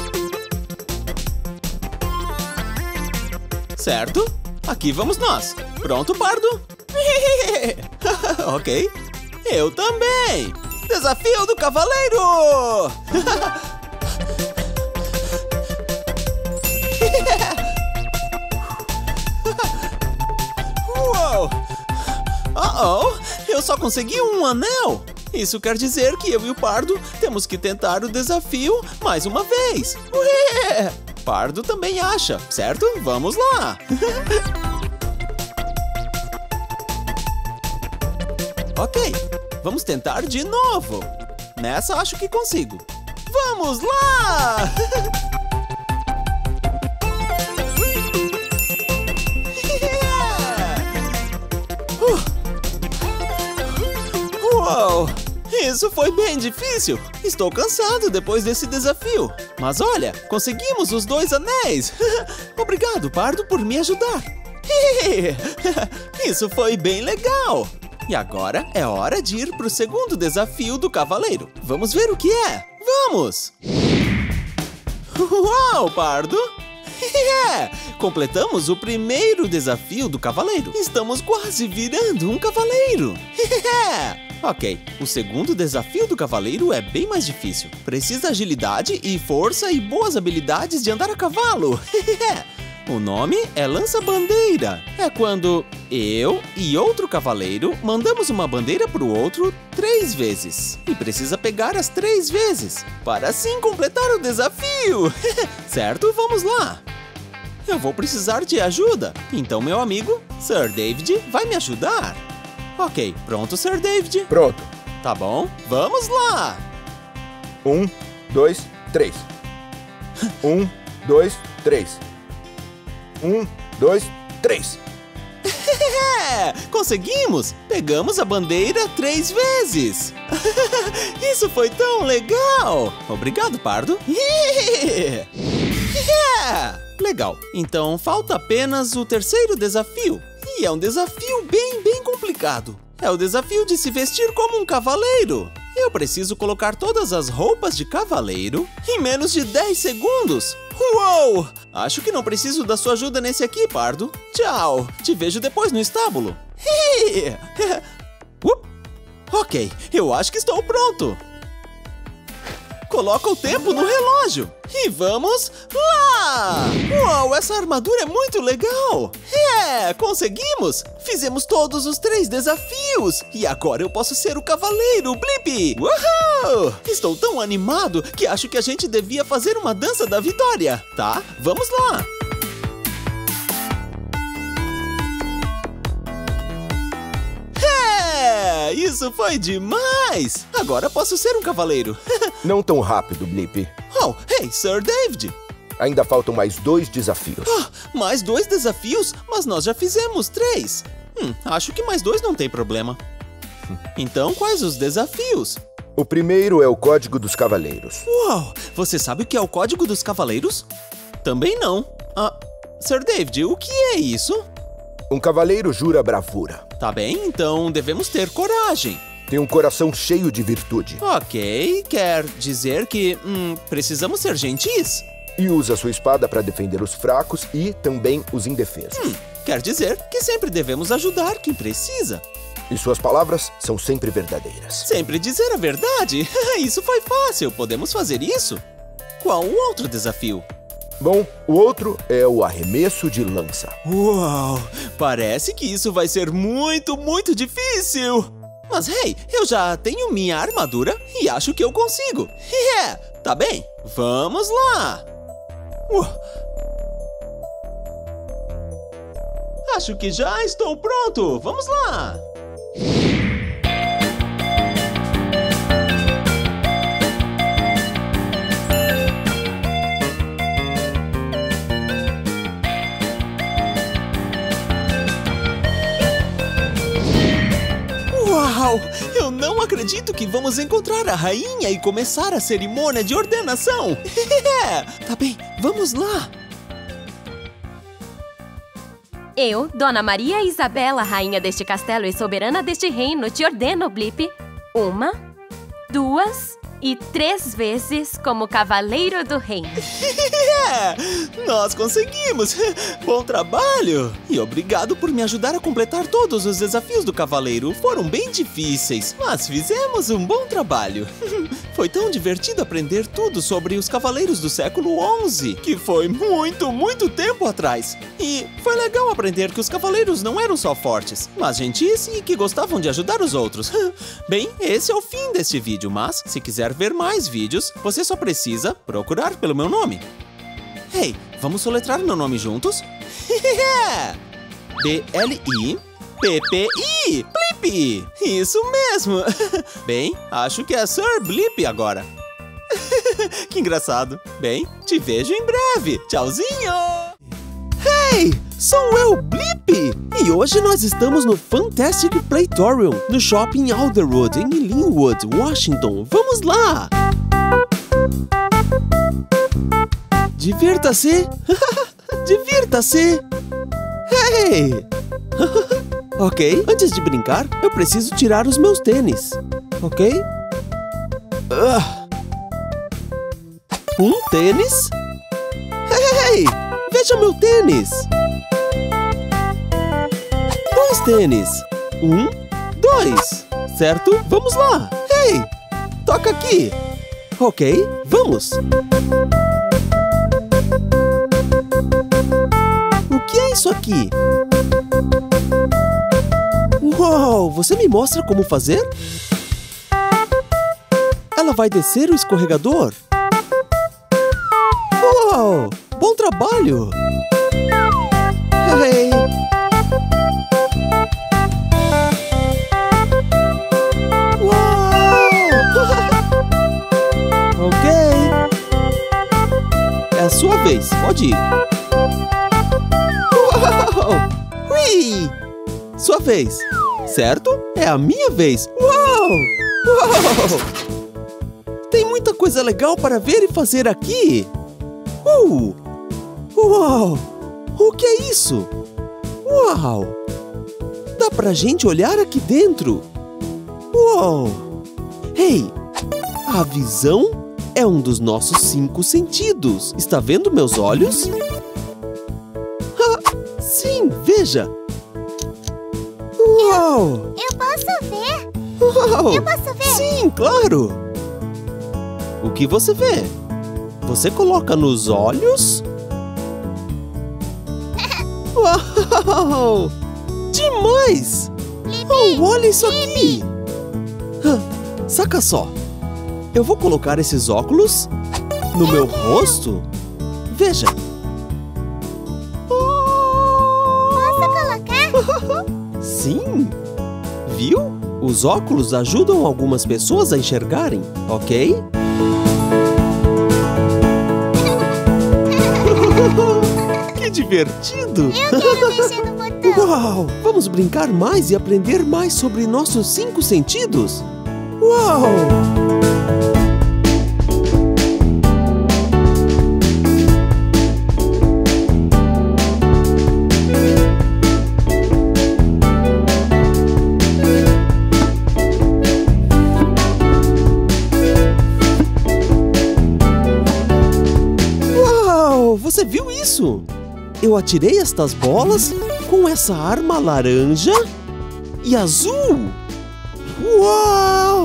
Speaker 2: Certo? Aqui vamos nós. Pronto, Pardo? Ok. Eu também. Desafio do Cavaleiro! Uou! Eu só consegui um anel. Isso quer dizer que eu e o Pardo temos que tentar o desafio mais uma vez. Ué! Pardo também acha, certo? Vamos lá! Ok, vamos tentar de novo. Nessa acho que consigo. Vamos lá! Uau! Isso foi bem difícil. Estou cansado depois desse desafio. Mas olha, conseguimos os 2 anéis. Obrigado, Pardo, por me ajudar. Isso foi bem legal. E agora é hora de ir para o segundo desafio do cavaleiro. Vamos ver o que é. Vamos! Uau, Pardo! Completamos o primeiro desafio do cavaleiro. Estamos quase virando um cavaleiro. Ok, o segundo desafio do cavaleiro é bem mais difícil. Precisa agilidade e força e boas habilidades de andar a cavalo. O nome é lança-bandeira. É quando eu e outro cavaleiro mandamos uma bandeira para o outro 3 vezes. E precisa pegar as 3 vezes, para assim completar o desafio. Certo? Vamos lá. Eu vou precisar de ajuda. Então meu amigo, Sir David, vai me ajudar. Ok, pronto, Sir David?
Speaker 7: Pronto.
Speaker 2: Tá bom, vamos lá.
Speaker 7: 1, 2, 3. 1, 2, 3. 1, 2, 3.
Speaker 2: Conseguimos! Pegamos a bandeira 3 vezes! Isso foi tão legal! Obrigado, Pardo! Legal, então falta apenas o terceiro desafio. E é um desafio bem complicado. É o desafio de se vestir como um cavaleiro. Eu preciso colocar todas as roupas de cavaleiro em menos de 10 segundos. Uou! Acho que não preciso da sua ajuda nesse aqui, Pardo. Tchau! Te vejo depois no estábulo. Ok, eu acho que estou pronto. coloca o tempo no relógio. E vamos lá! Uau, essa armadura é muito legal! Conseguimos! Fizemos todos os 3 desafios! E agora eu posso ser o cavaleiro Blip! Uhul! Estou tão animado que acho que a gente devia fazer uma dança da vitória, tá? Vamos lá! Isso foi demais! Agora posso ser um cavaleiro.
Speaker 7: Não tão rápido, Blip.
Speaker 2: Oh, hey, Sir David!
Speaker 7: Ainda faltam mais 2 desafios.
Speaker 2: Mais 2 desafios? Mas nós já fizemos 3. Acho que mais 2 não tem problema. Então, quais os desafios?
Speaker 7: O primeiro é o Código dos Cavaleiros.
Speaker 2: Uau! Você sabe o que é o Código dos Cavaleiros? Também não. Sir David, o que é isso?
Speaker 7: Um cavaleiro jura bravura.
Speaker 2: Tá bem, então devemos ter coragem.
Speaker 7: Tem um coração cheio de virtude.
Speaker 2: Ok, quer dizer que precisamos ser gentis.
Speaker 7: E usa sua espada para defender os fracos e também os indefesos.
Speaker 2: Quer dizer que sempre devemos ajudar quem precisa.
Speaker 7: E suas palavras são sempre verdadeiras.
Speaker 2: Sempre dizer a verdade? Isso foi fácil, podemos fazer isso? Qual o outro desafio?
Speaker 7: Bom, o outro é o arremesso de lança.
Speaker 2: Uau! Parece que isso vai ser muito, muito difícil! Mas, hey, eu já tenho minha armadura e acho que eu consigo. Tá bem, vamos lá! Acho que já estou pronto! Vamos lá! Uau! Eu não acredito que vamos encontrar a rainha e começar a cerimônia de ordenação! Tá bem, vamos lá!
Speaker 8: Eu, Dona Maria Isabela, rainha deste castelo e soberana deste reino, te ordeno, Blip, 1, 2 e 3 vezes como cavaleiro do reino.
Speaker 2: Nós conseguimos! Bom trabalho! E obrigado por me ajudar a completar todos os desafios do cavaleiro. Foram bem difíceis, mas fizemos um bom trabalho. Foi tão divertido aprender tudo sobre os cavaleiros do século XI, que foi muito, muito tempo atrás. E foi legal aprender que os cavaleiros não eram só fortes, mas gentis e que gostavam de ajudar os outros. Bem, esse é o fim deste vídeo, mas se quiser ver mais vídeos, você só precisa procurar pelo meu nome. Hey, vamos soletrar meu nome juntos? B-L-I-P-P-I! Blip! Isso mesmo! Bem, acho que é Sir Blip agora. Que engraçado. Bem, te vejo em breve. Tchauzinho! Hey! Sou eu, Blip! E hoje nós estamos no Fantastic Playtorium, no Shopping Alderwood, em Linwood, Washington. Vamos lá! Divirta-se! Divirta-se! Hey! Ok, antes de brincar, eu preciso tirar os meus tênis. Ok? Um tênis? Hey! Veja meu tênis! 2 tênis. 1, 2. Certo? Vamos lá! Hey! Toca aqui! Ok, vamos! O que é isso aqui? Uau! Você me mostra como fazer? Ela vai descer o escorregador? Uau! Bom trabalho! Hey! Ok. É a sua vez, pode ir. Uau! Ui! Sua vez, certo? É a minha vez. Uau! Uau! Tem muita coisa legal para ver e fazer aqui. Uau! O que é isso? Uau! Dá pra gente olhar aqui dentro. Uau! Ei! A visão é um dos nossos 5 sentidos. Está vendo meus olhos? Sim, veja! Uau!
Speaker 3: Eu posso ver?
Speaker 2: Uau!
Speaker 3: Eu posso ver?
Speaker 2: Sim, claro! O que você vê? Você coloca nos olhos? Uau! Demais! Oh, olha isso aqui! Saca só. Eu vou colocar esses óculos no meu rosto. Veja.
Speaker 3: Posso colocar?
Speaker 2: Sim. Viu? Os óculos ajudam algumas pessoas a enxergarem, ok? Que divertido!
Speaker 3: Eu quero mexer no botão.
Speaker 2: Uau! Vamos brincar mais e aprender mais sobre nossos 5 sentidos? Uau! Você viu isso? Eu atirei estas bolas com essa arma laranja e azul. Uau!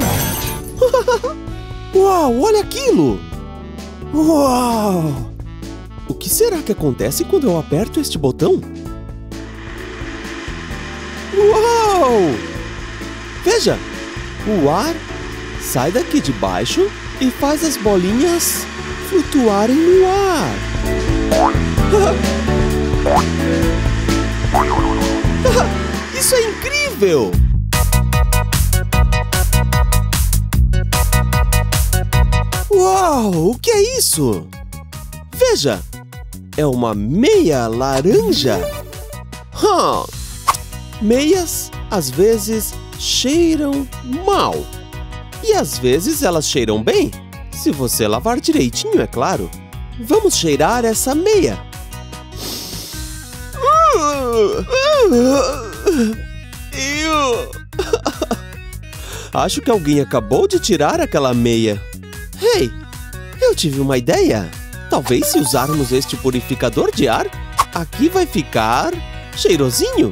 Speaker 2: Uau, olha aquilo! Uau! O que será que acontece quando eu aperto este botão? Uau! Veja! O ar sai daqui de baixo e faz as bolinhas flutuarem no ar. Isso é incrível! Uau! O que é isso? Veja! É uma meia laranja! Meias, às vezes, cheiram mal. E às vezes elas cheiram bem. Se você lavar direitinho, é claro. Vamos cheirar essa meia. Acho que alguém acabou de tirar aquela meia. Hey, eu tive uma ideia. Talvez se usarmos este purificador de ar, aqui vai ficar cheirosinho.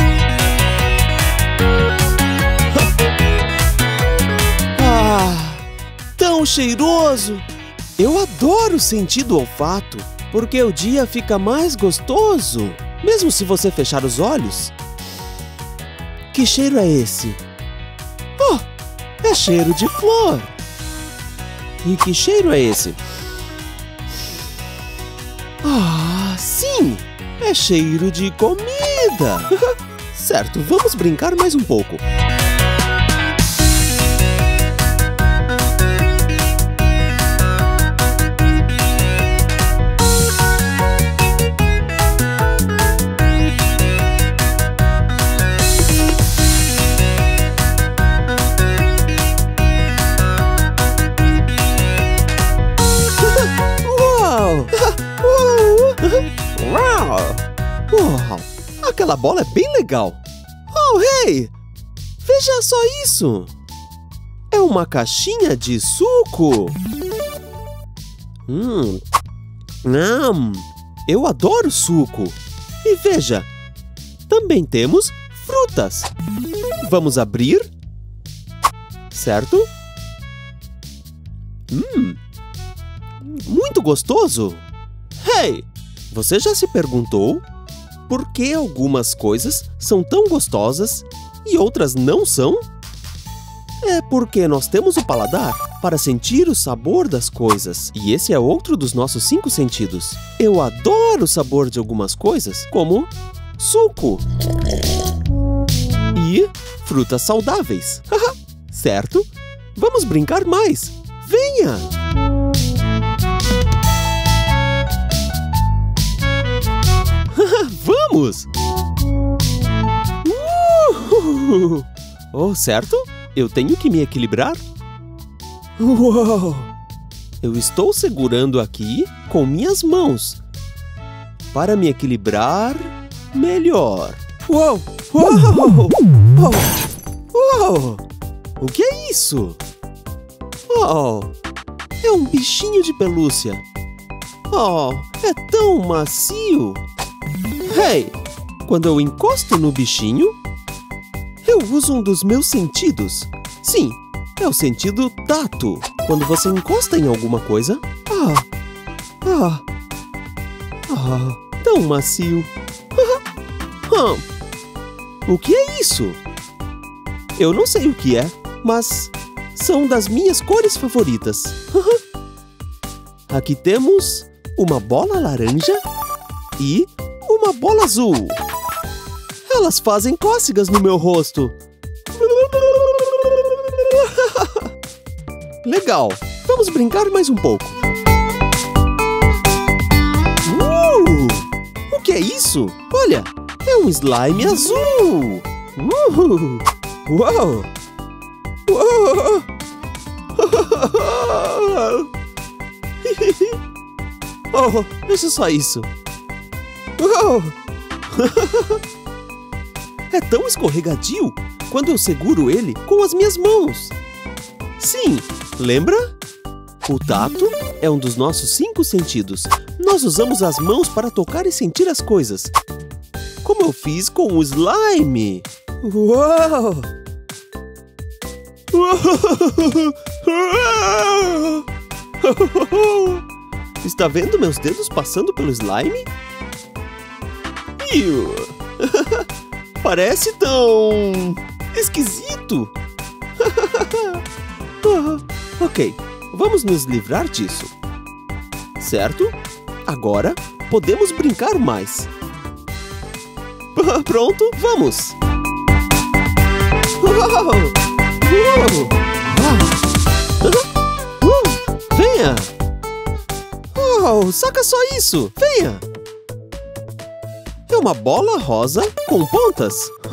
Speaker 2: Tão cheiroso! Eu adoro sentir o olfato, porque o dia fica mais gostoso, mesmo se você fechar os olhos. Que cheiro é esse? Oh, é cheiro de flor. E que cheiro é esse? Sim! É cheiro de comida! Certo, vamos brincar mais um pouco. Uau! Aquela bola é bem legal! Oh, hey! Veja só isso! É uma caixinha de suco! Eu adoro suco! E veja! Também temos frutas! Vamos abrir? Certo? Muito gostoso! Hey! Você já se perguntou por que algumas coisas são tão gostosas e outras não são? É porque nós temos o paladar para sentir o sabor das coisas. E esse é outro dos nossos 5 sentidos. Eu adoro o sabor de algumas coisas, como suco e frutas saudáveis. Certo? Vamos brincar mais. Venha! Vamos! Oh, certo? Eu tenho que me equilibrar? Uau! Eu estou segurando aqui com minhas mãos para me equilibrar melhor. Uau! Uau! Uau! O que é isso? Oh! É um bichinho de pelúcia. Oh! É tão macio! Hey! Quando eu encosto no bichinho, eu uso um dos meus sentidos. Sim, é o sentido tato. Quando você encosta em alguma coisa... tão macio. O que é isso? Eu não sei o que é, mas são das minhas cores favoritas. Aqui temos uma bola laranja e uma bola azul. Elas fazem cócegas no meu rosto. Legal, vamos brincar mais um pouco. O que é isso? Olha, é um slime azul. Uau! Uau! Oh, veja só isso. Uau! É tão escorregadio quando eu seguro ele com as minhas mãos. Sim, lembra? O tato é um dos nossos 5 sentidos. Nós usamos as mãos para tocar e sentir as coisas. Como eu fiz com o slime. Uau! Está vendo meus dedos passando pelo slime? Parece tão... esquisito. Ok, vamos nos livrar disso. Certo? Agora podemos brincar mais. Pronto, vamos! Venha! Saca só isso! Venha! É uma bola rosa com pontas.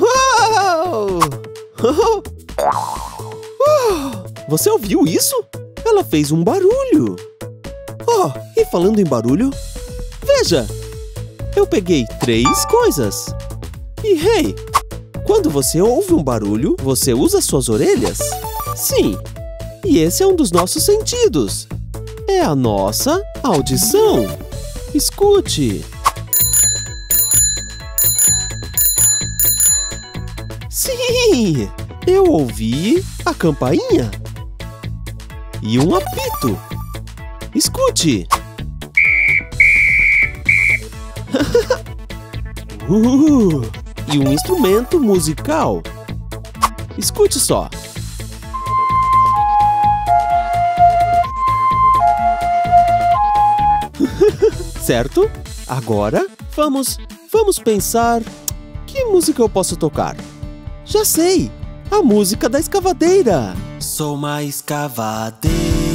Speaker 2: Você ouviu isso? Ela fez um barulho. E falando em barulho, veja! Eu peguei 3 coisas. E hey, quando você ouve um barulho, você usa suas orelhas? Sim, e esse é um dos nossos sentidos. É a nossa audição. Escute. Sim, eu ouvi a campainha e um apito. Escute. E um instrumento musical. Escute só. Certo? Agora vamos pensar. Que música eu posso tocar? Já sei! A música da escavadeira.
Speaker 1: Sou uma escavadeira,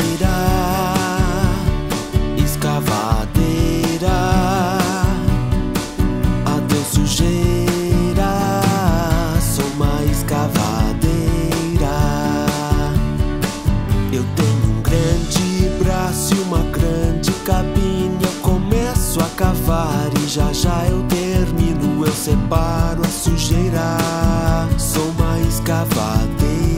Speaker 1: escavadeira. Adeus sujeira. Sou uma escavadeira. Eu tenho um grande braço e uma grande cabine. Eu começo a cavar e já já eu termino. Eu separo a sujeira. Sou uma escavadeira.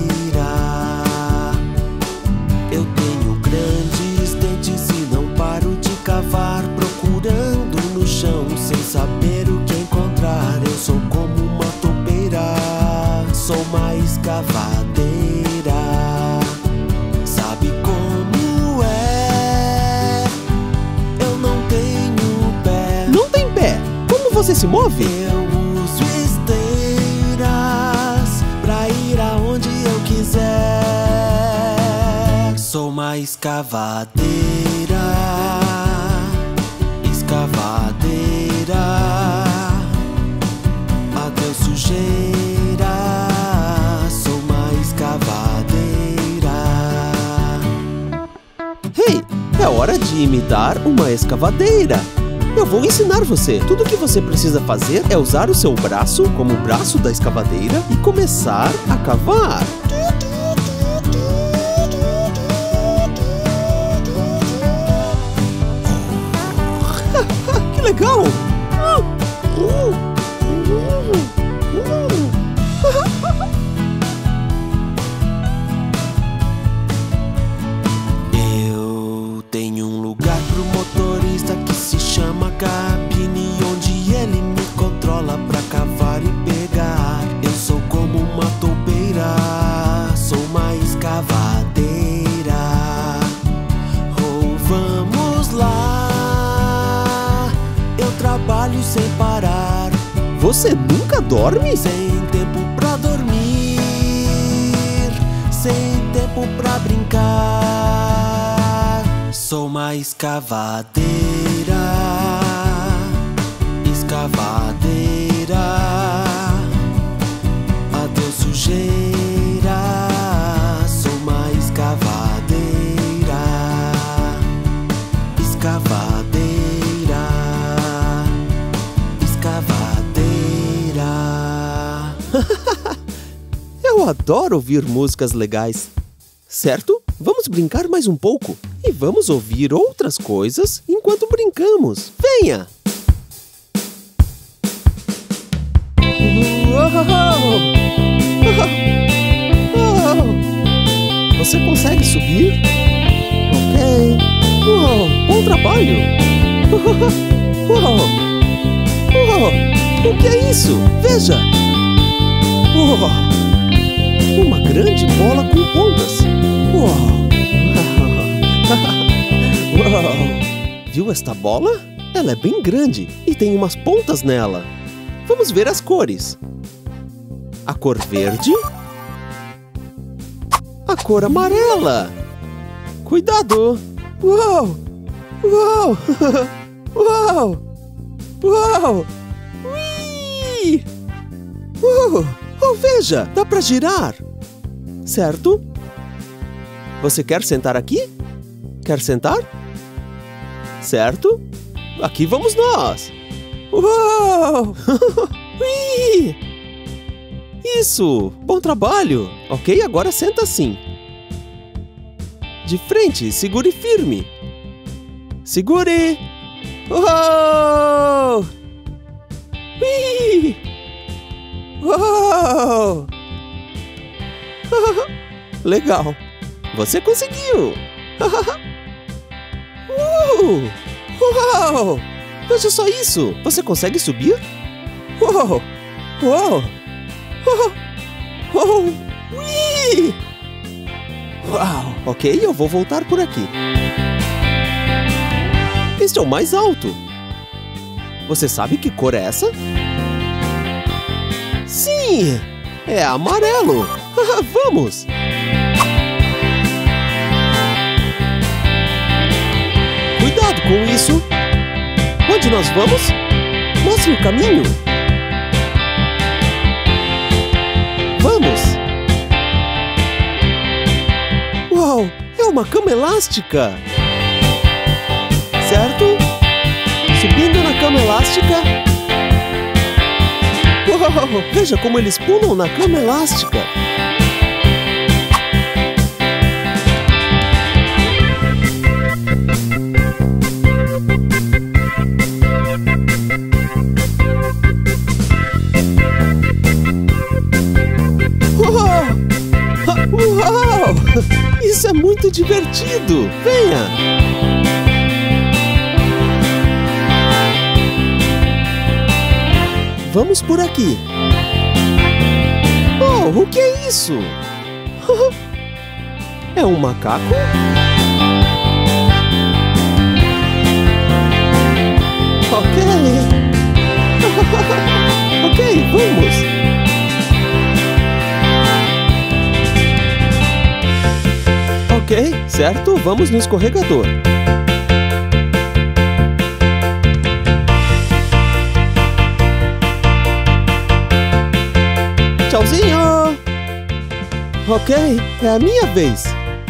Speaker 1: Eu tenho grandes dentes e não paro de cavar, procurando no chão sem saber o que encontrar. Eu sou como uma topeira. Sou uma escavadeira. Sabe como é? Eu não tenho pé.
Speaker 2: Não tem pé? Como você se move?
Speaker 1: Eu uso esteiras pra ir aonde eu quiser. Sou uma escavadeira, escavadeira. Adeus sujeira. Sou uma escavadeira.
Speaker 2: Hey, é hora de imitar uma escavadeira. Eu vou ensinar você. Tudo o que você precisa fazer é usar o seu braço como o braço da escavadeira e começar a cavar. Que legal!
Speaker 1: Eu tenho um lugar pro motorista que se chama cabine, onde ele me controla pra cavar e pegar. Eu sou como uma toupeira, sou uma escavadeira.
Speaker 2: Você nunca dorme?
Speaker 1: Sem tempo pra dormir, sem tempo pra brincar. Sou uma escavadeira, escavadeira. Adeus sujeira, sou uma escavadeira, escavadeira, escavadeira.
Speaker 2: Eu adoro ouvir músicas legais. Certo? Vamos brincar mais um pouco. E vamos ouvir outras coisas enquanto brincamos. Venha! Você consegue subir? Ok. Bom trabalho! O que é isso? Veja! Uma grande bola com pontas. Viu esta bola? Ela é bem grande e tem umas pontas nela. Vamos ver as cores. A cor verde. A cor amarela. Cuidado! Uau! Uau! Uau! Uau! Ui! Oh, veja! Dá pra girar! Certo? Você quer sentar aqui? Quer sentar? Certo? Aqui vamos nós! Uau! Ui! Isso! Bom trabalho! Ok, agora senta assim. De frente, segure firme. Segure! Uau! Ui! Uau! Legal! Você conseguiu! Uau! Veja só isso! Você consegue subir? Uau! Uau! Uau! Ui! Uau! Ok, eu vou voltar por aqui. Este é o mais alto. Você sabe que cor é essa? Sim! É amarelo! Vamos! Cuidado com isso! Onde nós vamos? Mostre o caminho! Vamos! Uau! É uma cama elástica! Certo? Subindo na cama elástica. Uau! Veja como eles pulam na cama elástica! Uau! Isso é muito divertido! Venha! Vamos por aqui! Oh, o que é isso? É um macaco? Ok! Ok, vamos! Ok, certo? Vamos no escorregador. Tchauzinho! Ok, é a minha vez.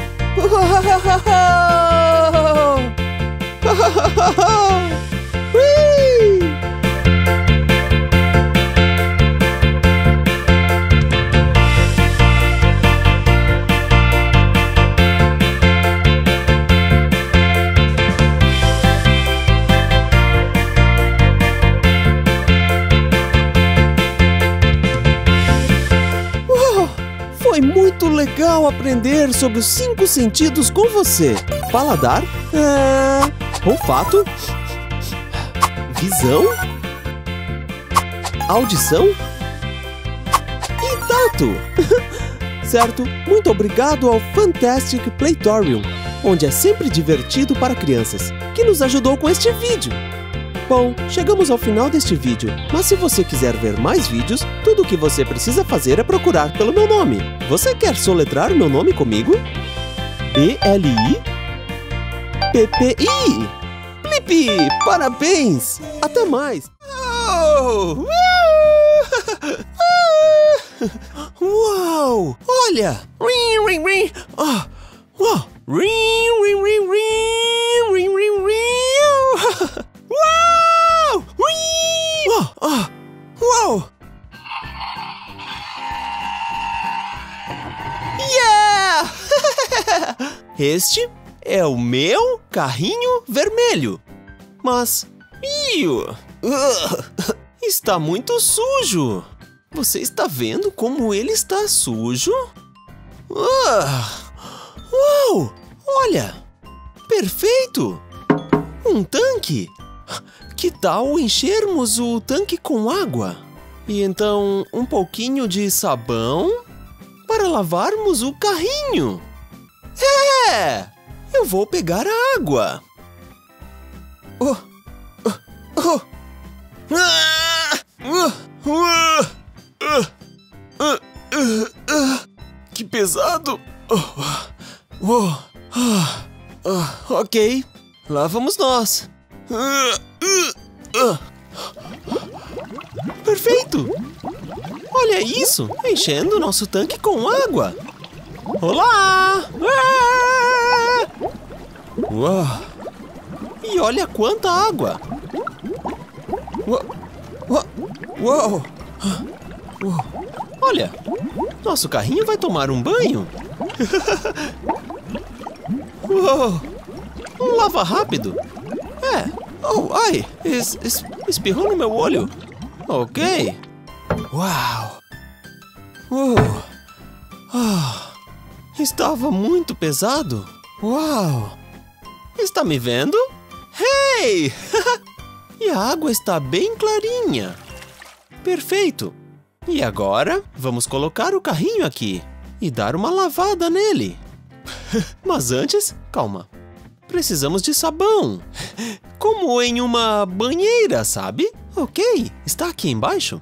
Speaker 2: Foi muito legal aprender sobre os 5 sentidos com você. Paladar, olfato, visão, audição e tato. Certo? Muito obrigado ao Fantastic Playtorium, onde é sempre divertido para crianças, que nos ajudou com este vídeo. Bom, chegamos ao final deste vídeo, mas se você quiser ver mais vídeos, tudo o que você precisa fazer é procurar pelo meu nome. Você quer soletrar meu nome comigo? B-L-I-P-P-I. Blippi, parabéns! Até mais! Oh! Uau! Olha! Ring, ring, ring! Oh! Uau! Ring, ring, ring, ring! Ring, ring, ring! Uau! Ring! Uau! Oh! Uau! Yeah! Este é o meu carrinho vermelho. Mas... está muito sujo. Você está vendo como ele está sujo? Uau! Olha! Perfeito! Um tanque! Que tal enchermos o tanque com água? E então um pouquinho de sabão para lavarmos o carrinho. É! Eu vou pegar a água. Que pesado! Ok, lá vamos nós. Perfeito! Olha isso, enchendo nosso tanque com água. Olá! Uau! E olha quanta água! Uau! Olha, nosso carrinho vai tomar um banho. Uau! Lava rápido. É. Oh, ai! Espirrou no meu olho. Ok. Uau! Estava muito pesado. Uau! Está me vendo? Hey! E a água está bem clarinha. Perfeito. E agora, vamos colocar o carrinho aqui e dar uma lavada nele. Mas antes, calma. Precisamos de sabão. Como em uma banheira, sabe? Ok, está aqui embaixo.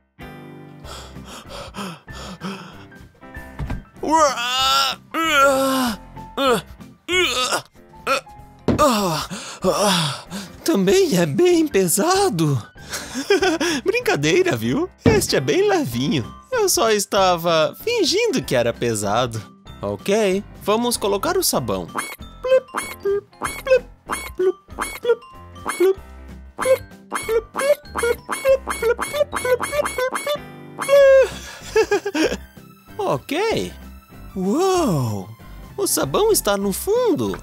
Speaker 2: Também é bem pesado. Brincadeira, viu? Este é bem levinho. Eu só estava fingindo que era pesado. Ok, vamos colocar o sabão. Ok. Uou! O sabão está no fundo.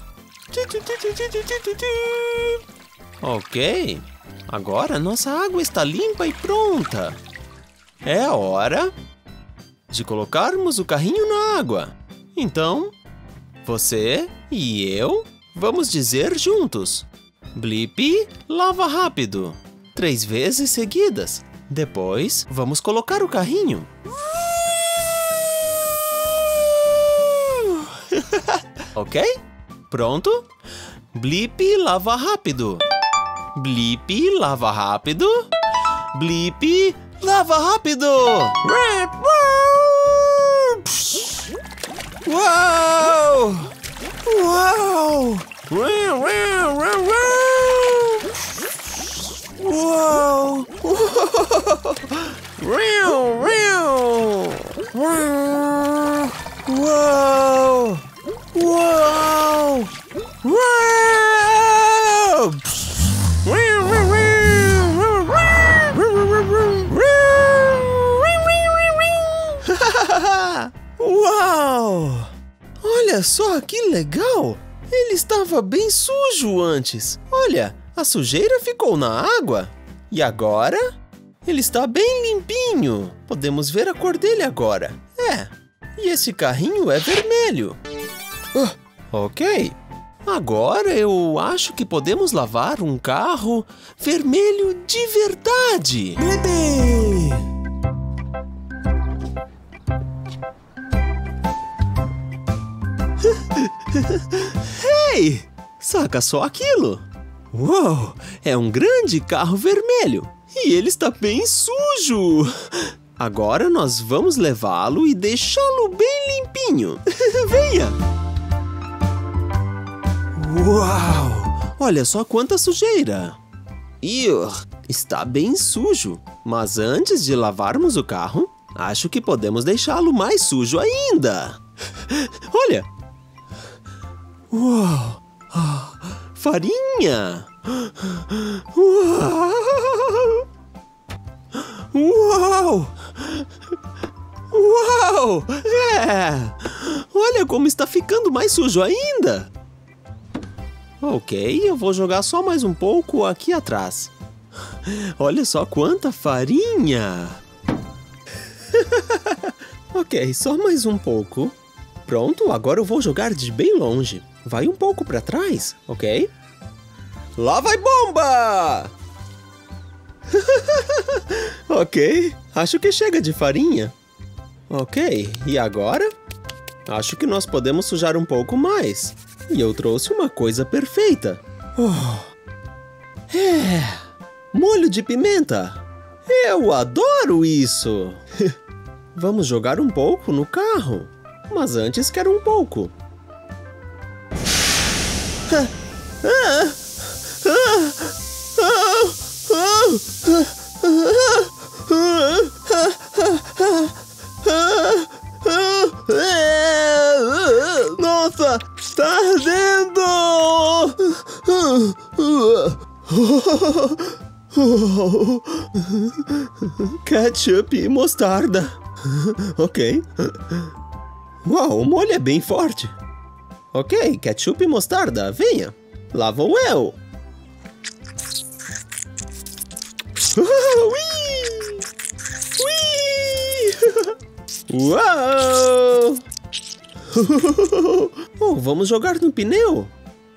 Speaker 2: Ok. Agora nossa água está limpa e pronta. É a hora de colocarmos o carrinho na água. Então, você e eu vamos dizer juntos: Blippi, lava rápido. 3 vezes seguidas. Depois, vamos colocar o carrinho. Ok? Pronto? Blippi, lava rápido. Blippi, lava rápido. Blippi, lava rápido. Uau! Uau! Uau! Uau! Uau! Uau! Olha só que legal! Ele estava bem sujo antes. Olha, a sujeira ficou na água. E agora, ele está bem limpinho. Podemos ver a cor dele agora. É, e esse carrinho é vermelho. Ok. Agora eu acho que podemos lavar um carro vermelho de verdade. Blippi! Hey! Saca só aquilo! Uou! É um grande carro vermelho. E ele está bem sujo. Agora nós vamos levá-lo e deixá-lo bem limpinho. Venha! Uau! Olha só quanta sujeira. Está bem sujo. Mas antes de lavarmos o carro, acho que podemos deixá-lo mais sujo ainda. Olha! Uau! Farinha! Uau! Uau! Uau! Olha como está ficando mais sujo ainda! Ok, eu vou jogar só mais um pouco aqui atrás. Olha só quanta farinha! Ok, só mais um pouco. Pronto, agora eu vou jogar de bem longe. Vai um pouco para trás, ok? Lá vai bomba! Ok, acho que chega de farinha. Ok, e agora? Acho que nós podemos sujar um pouco mais. E eu trouxe uma coisa perfeita. Molho de pimenta. Eu adoro isso. Vamos jogar um pouco no carro. Mas antes quero um pouco. Nossa, está ardendo! Ketchup e mostarda. Ok. Uau, o molho é bem forte. Ok, ketchup e mostarda, venha. Lá vou eu. Uau! Vamos jogar no pneu.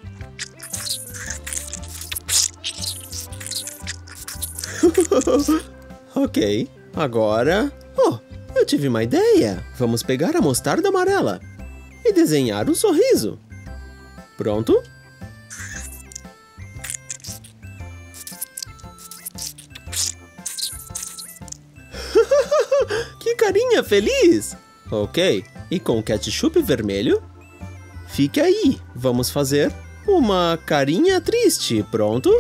Speaker 2: Ok, agora... eu tive uma ideia. Vamos pegar a mostarda amarela e desenhar um sorriso. Pronto? Que carinha feliz! Ok, e com ketchup vermelho? Fique aí, vamos fazer uma carinha triste, pronto?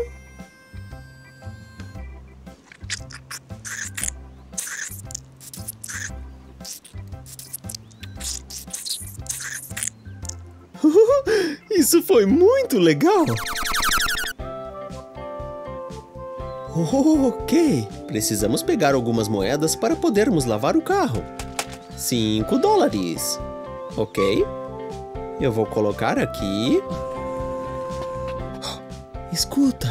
Speaker 2: Isso foi muito legal! Ok, precisamos pegar algumas moedas para podermos lavar o carro. $5. Ok, eu vou colocar aqui. Escuta.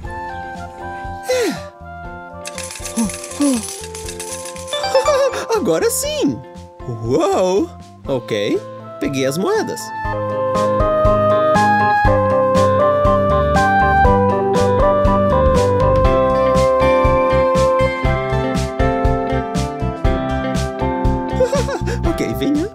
Speaker 2: Agora sim! Uau! Ok, peguei as moedas. Ok, venha.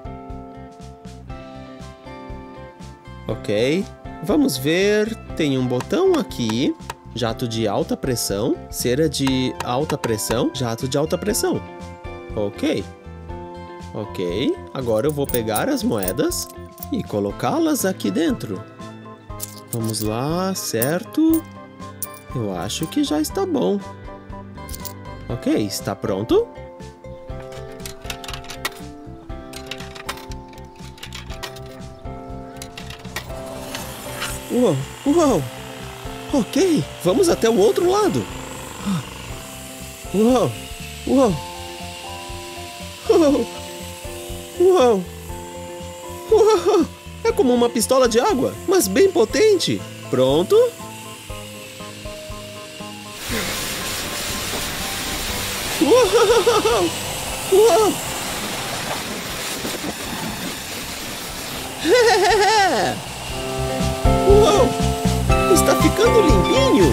Speaker 2: Ok, vamos ver. Tem um botão aqui. Jato de alta pressão. Cera de alta pressão. Jato de alta pressão. Ok. Ok, agora eu vou pegar as moedas e colocá-las aqui dentro. Vamos lá, certo? Eu acho que já está bom. Ok, está pronto? Uau, uau! Ok, vamos até o outro lado. Uau, uau! Uau! Uau! Uau! É como uma pistola de água, mas bem potente. Pronto? Uau! Uau! Uau! Está ficando limpinho!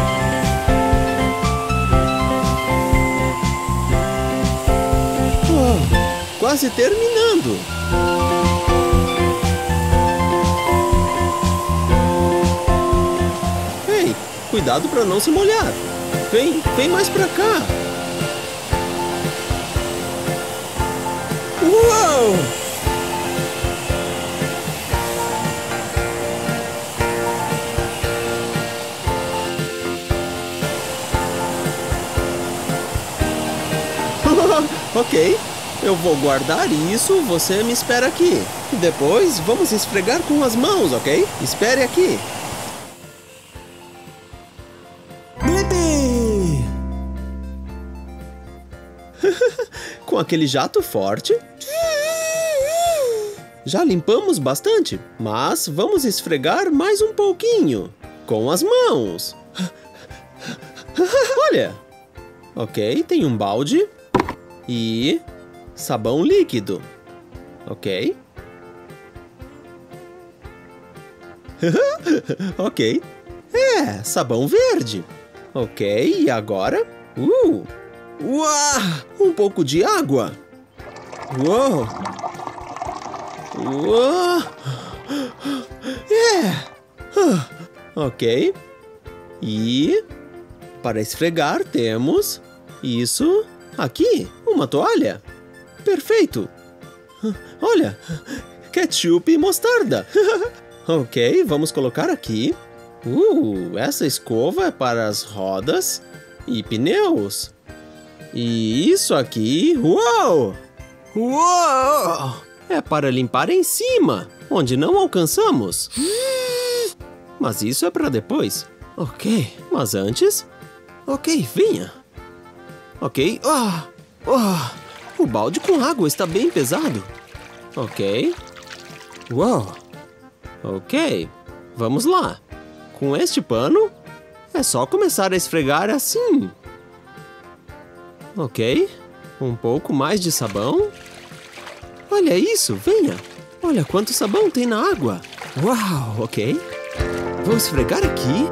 Speaker 2: Quase terminando! Ei, cuidado para não se molhar. Vem mais pra cá. Uou! Ok, eu vou guardar isso, você me espera aqui. Depois vamos esfregar com as mãos, ok? Espere aqui. Blippi! Com aquele jato forte. Já limpamos bastante, mas vamos esfregar mais um pouquinho. Com as mãos. Olha! Ok, tem um balde. E sabão líquido. Ok. Ok. Sabão verde. Ok, e agora? Uau! Um pouco de água. Uou! Uou! Ok. E para esfregar temos isso aqui, uma toalha. Perfeito. Olha, ketchup e mostarda. Ok, vamos colocar aqui. Essa escova é para as rodas e pneus. E isso aqui, uau! Uau! É para limpar em cima, onde não alcançamos. Mas isso é para depois. Ok, mas antes... Ok, venha. Ok, o balde com água está bem pesado. Ok. Uau! Ok, vamos lá. Com este pano, é só começar a esfregar assim. Ok, um pouco mais de sabão. Olha isso, venha. Olha quanto sabão tem na água. Uau, ok. Vou esfregar aqui.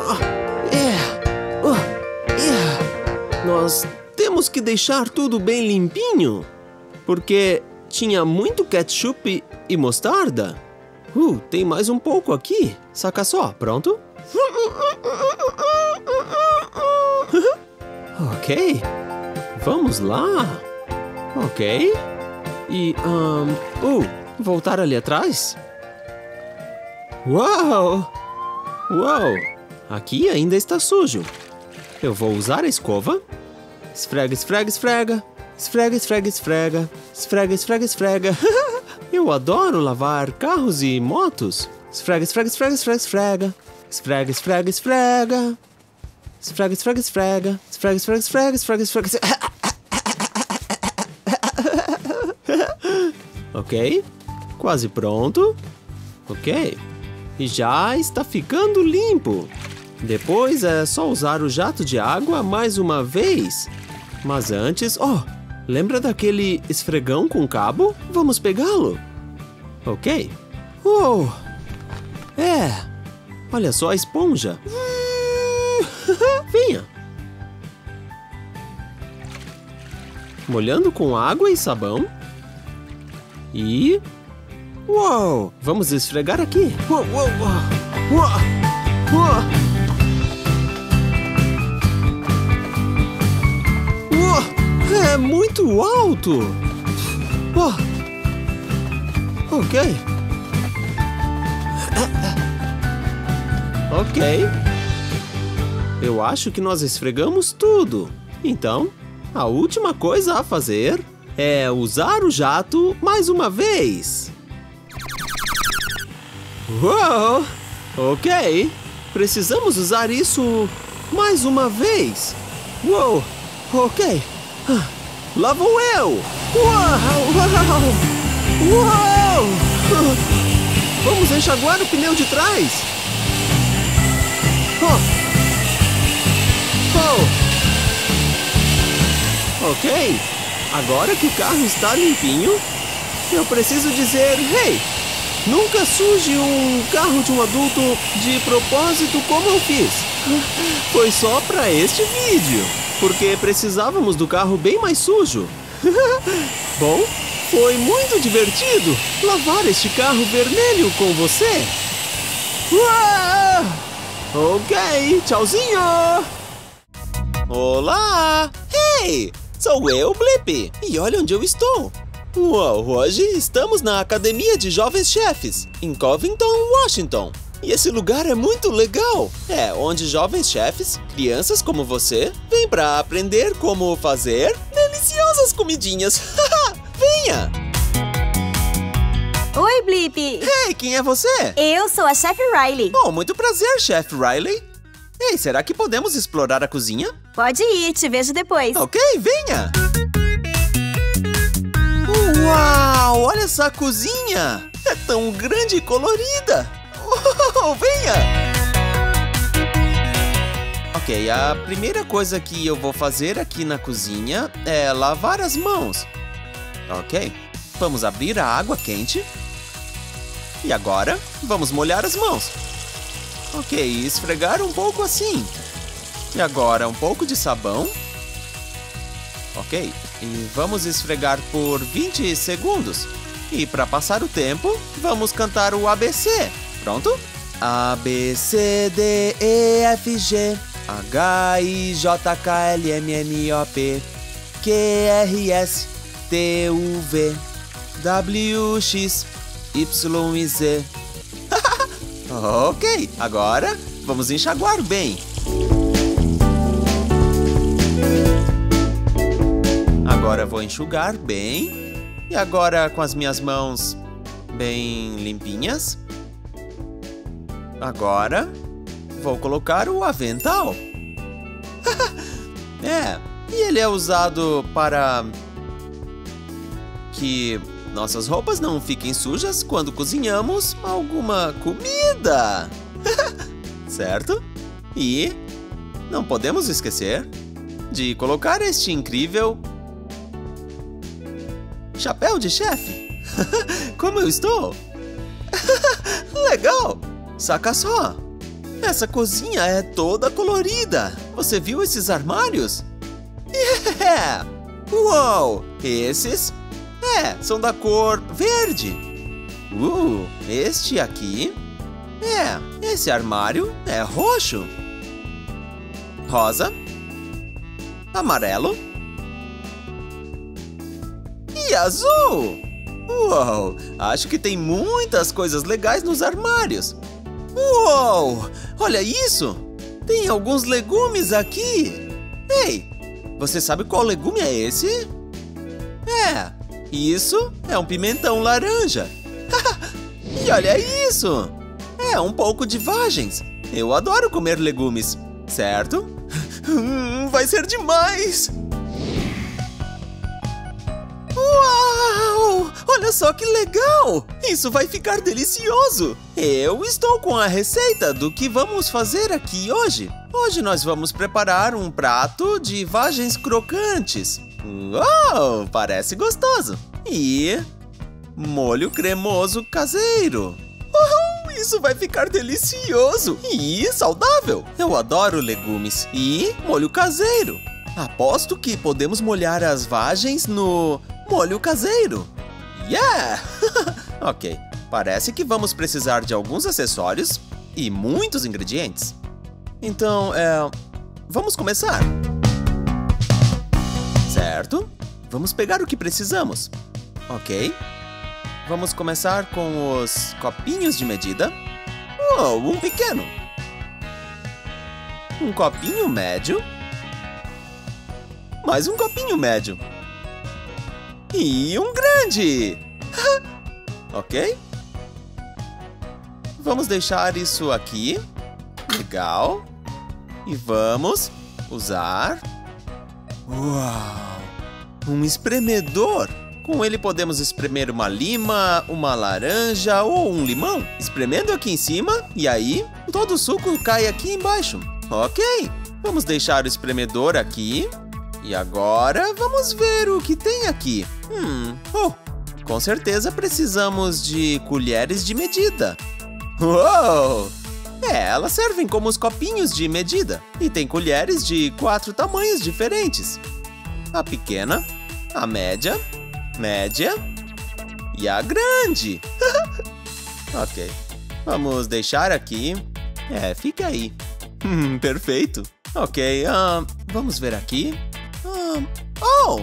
Speaker 2: Nós temos que deixar tudo bem limpinho, porque tinha muito ketchup e mostarda. Tem mais um pouco aqui. Saca só, pronto? Ok, vamos lá. Ok. E, voltar ali atrás. Uau! Uau! Aqui ainda está sujo. Eu vou usar a escova. Esfrega, esfrega, esfrega. Esfrega, esfrega, esfrega. Esfrega, esfrega, esfrega. Eu adoro lavar carros e motos. Esfrega, esfrega, esfrega, esfrega, esfrega. Esfrega, esfrega, esfrega. Esfrega, esfrega, esfrega. Esfrega, esfrega, esfrega, esfrega, esfrega. Ok. Quase pronto. Ok. E já está ficando limpo. Depois é só usar o jato de água mais uma vez. Mas antes... lembra daquele esfregão com cabo? Vamos pegá-lo. Ok. Olha só a esponja. Venha. Molhando com água e sabão. E... Uau! Vamos esfregar aqui. É muito alto. Ok. Ok. Eu acho que nós esfregamos tudo. Então, a última coisa a fazer é usar o jato mais uma vez. Uou! Ok. Precisamos usar isso mais uma vez. Uou! Ok. Lá vou eu! Uau! Uau! Vamos enxaguar o pneu de trás. Ok. Agora que o carro está limpinho, eu preciso dizer, hey, nunca suje um carro de um adulto de propósito como eu fiz. Foi só para este vídeo, porque precisávamos do carro bem mais sujo. Bom, foi muito divertido lavar este carro vermelho com você. Uau! Ok, tchauzinho! Olá! Hey! Sou eu, Blip! E olha onde eu estou! Uau, hoje estamos na Academia de Jovens Chefes, em Covington, Washington. E esse lugar é muito legal! É onde jovens chefes, crianças como você, vêm para aprender como fazer deliciosas comidinhas. Venha!
Speaker 9: Oi, Blip!
Speaker 2: Hey, quem é você?
Speaker 9: Eu sou a Chef Riley.
Speaker 2: Oh, muito prazer, Chef Riley. Ei, será que podemos explorar a cozinha?
Speaker 9: Pode ir, te vejo depois.
Speaker 2: Ok, venha! Uau, olha essa cozinha! É tão grande e colorida! Oh, venha! Ok, a primeira coisa que eu vou fazer aqui na cozinha é lavar as mãos. Ok, vamos abrir a água quente. E agora, vamos molhar as mãos. Ok, esfregar um pouco assim. E agora, um pouco de sabão. Ok, e vamos esfregar por 20 segundos. E para passar o tempo, vamos cantar o ABC. Pronto? A, B, C, D, E, F, G H, I, J, K, L, M, N, O, P Q, R, S, T, U, V W, X, Y e Z. Ok, agora vamos enxaguar bem. Agora vou enxugar bem. E agora com as minhas mãos bem limpinhas. Agora vou colocar o avental. E ele é usado para que nossas roupas não fiquem sujas quando cozinhamos alguma comida. Certo? E não podemos esquecer de colocar este incrível chapéu de chefe. Como eu estou? Legal! Saca só! Essa cozinha é toda colorida. Você viu esses armários? Uou! Esses são da cor verde. Este aqui esse armário é roxo, rosa, amarelo e azul. Uou! Acho que tem muitas coisas legais nos armários. Uou! Olha isso! Tem alguns legumes aqui. Ei! Você sabe qual legume é esse? Isso é um pimentão laranja. E olha isso! É um pouco de vagens. Eu adoro comer legumes, certo? Vai ser demais! Uau! Olha só que legal! Isso vai ficar delicioso! Eu estou com a receita do que vamos fazer aqui hoje. Hoje nós vamos preparar um prato de vagens crocantes. Uau! Parece gostoso! E molho cremoso caseiro. Isso vai ficar delicioso e saudável. Eu adoro legumes e molho caseiro. Aposto que podemos molhar as vagens no molho caseiro. Yeah! Ok, parece que vamos precisar de alguns acessórios e muitos ingredientes. Então, vamos começar. Certo? Vamos pegar o que precisamos. Ok. Vamos começar com os copinhos de medida. Um pequeno. Um copinho médio. Mais um copinho médio. E um grande. Ok. Vamos deixar isso aqui. Legal. E vamos usar... Uau! Um espremedor. Com ele podemos espremer uma lima, uma laranja ou um limão. Espremendo aqui em cima e aí todo o suco cai aqui embaixo. Ok, vamos deixar o espremedor aqui. E agora vamos ver o que tem aqui. Com certeza precisamos de colheres de medida. Uou! Elas servem como os copinhos de medida. E tem colheres de 4 tamanhos diferentes. A pequena, a média e a grande. Ok, vamos deixar aqui. Fica aí. Perfeito. Ok, vamos ver aqui. Oh!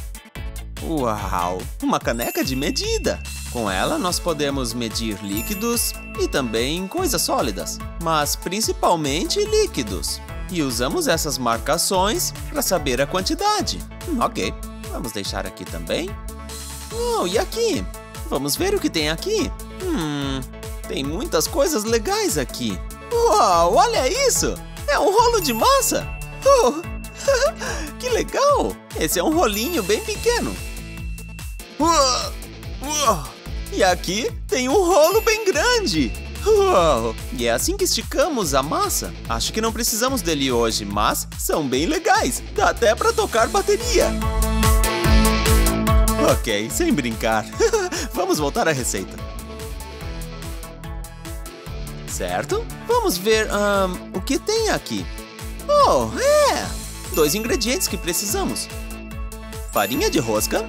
Speaker 2: Uau! Uma caneca de medida. Com ela, nós podemos medir líquidos e também coisas sólidas, mas principalmente líquidos. E usamos essas marcações para saber a quantidade. Ok, vamos deixar aqui também. Oh, e aqui? Vamos ver o que tem aqui. Tem muitas coisas legais aqui. Uau, olha isso! É um rolo de massa! Que legal! Esse é um rolinho bem pequeno. E aqui tem um rolo bem grande. Uau! E é assim que esticamos a massa. Acho que não precisamos dele hoje, mas são bem legais. Dá até para tocar bateria. Ok, sem brincar. Vamos voltar à receita. Certo? Vamos ver o que tem aqui. Oh, 2 ingredientes que precisamos. Farinha de rosca.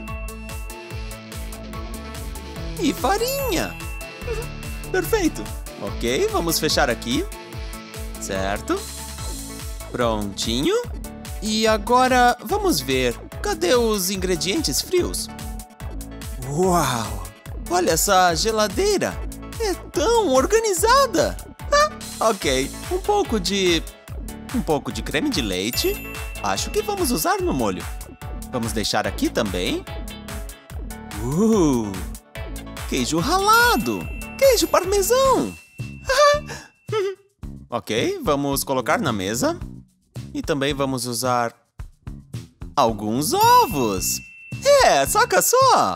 Speaker 2: E farinha. Perfeito. Ok, vamos fechar aqui. Certo. Prontinho. E agora, vamos ver. Cadê os ingredientes frios? Uau! Olha essa geladeira. É tão organizada. Ok, um pouco de creme de leite. Acho que vamos usar no molho. Vamos deixar aqui também. Queijo ralado. Queijo parmesão. Ok, vamos colocar na mesa. E também vamos usar alguns ovos. Saca só.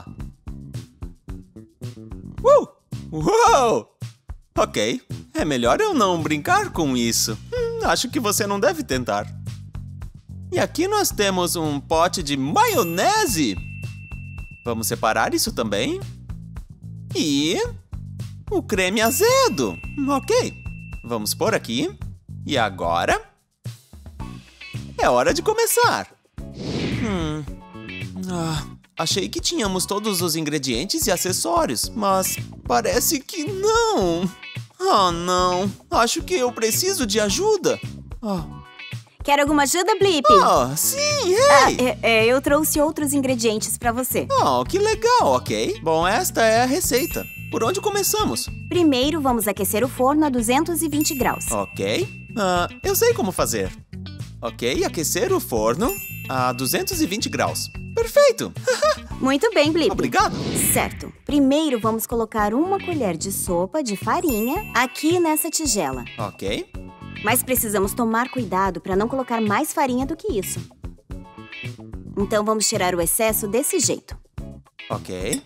Speaker 2: Uou! Ok, é melhor eu não brincar com isso. Acho que você não deve tentar. E aqui nós temos um pote de maionese. Vamos separar isso também. E o creme azedo. Ok, vamos pôr aqui. E agora é hora de começar. Achei que tínhamos todos os ingredientes e acessórios, mas parece que não. Não. Acho que eu preciso de ajuda.
Speaker 9: Quer alguma ajuda, Blip?
Speaker 2: Sim,
Speaker 9: eu trouxe outros ingredientes pra você.
Speaker 2: Que legal, ok. Bom, esta é a receita. Por onde começamos?
Speaker 9: Primeiro, vamos aquecer o forno a 220 graus.
Speaker 2: Ok. Eu sei como fazer. Ok, aquecer o forno a 220 graus. Perfeito!
Speaker 9: Muito bem, Blip.
Speaker 2: Obrigado.
Speaker 9: Certo. Primeiro, vamos colocar 1 colher de sopa de farinha aqui nessa tigela.
Speaker 2: Ok.
Speaker 9: Mas precisamos tomar cuidado para não colocar mais farinha do que isso. Então, vamos tirar o excesso desse jeito.
Speaker 2: Ok.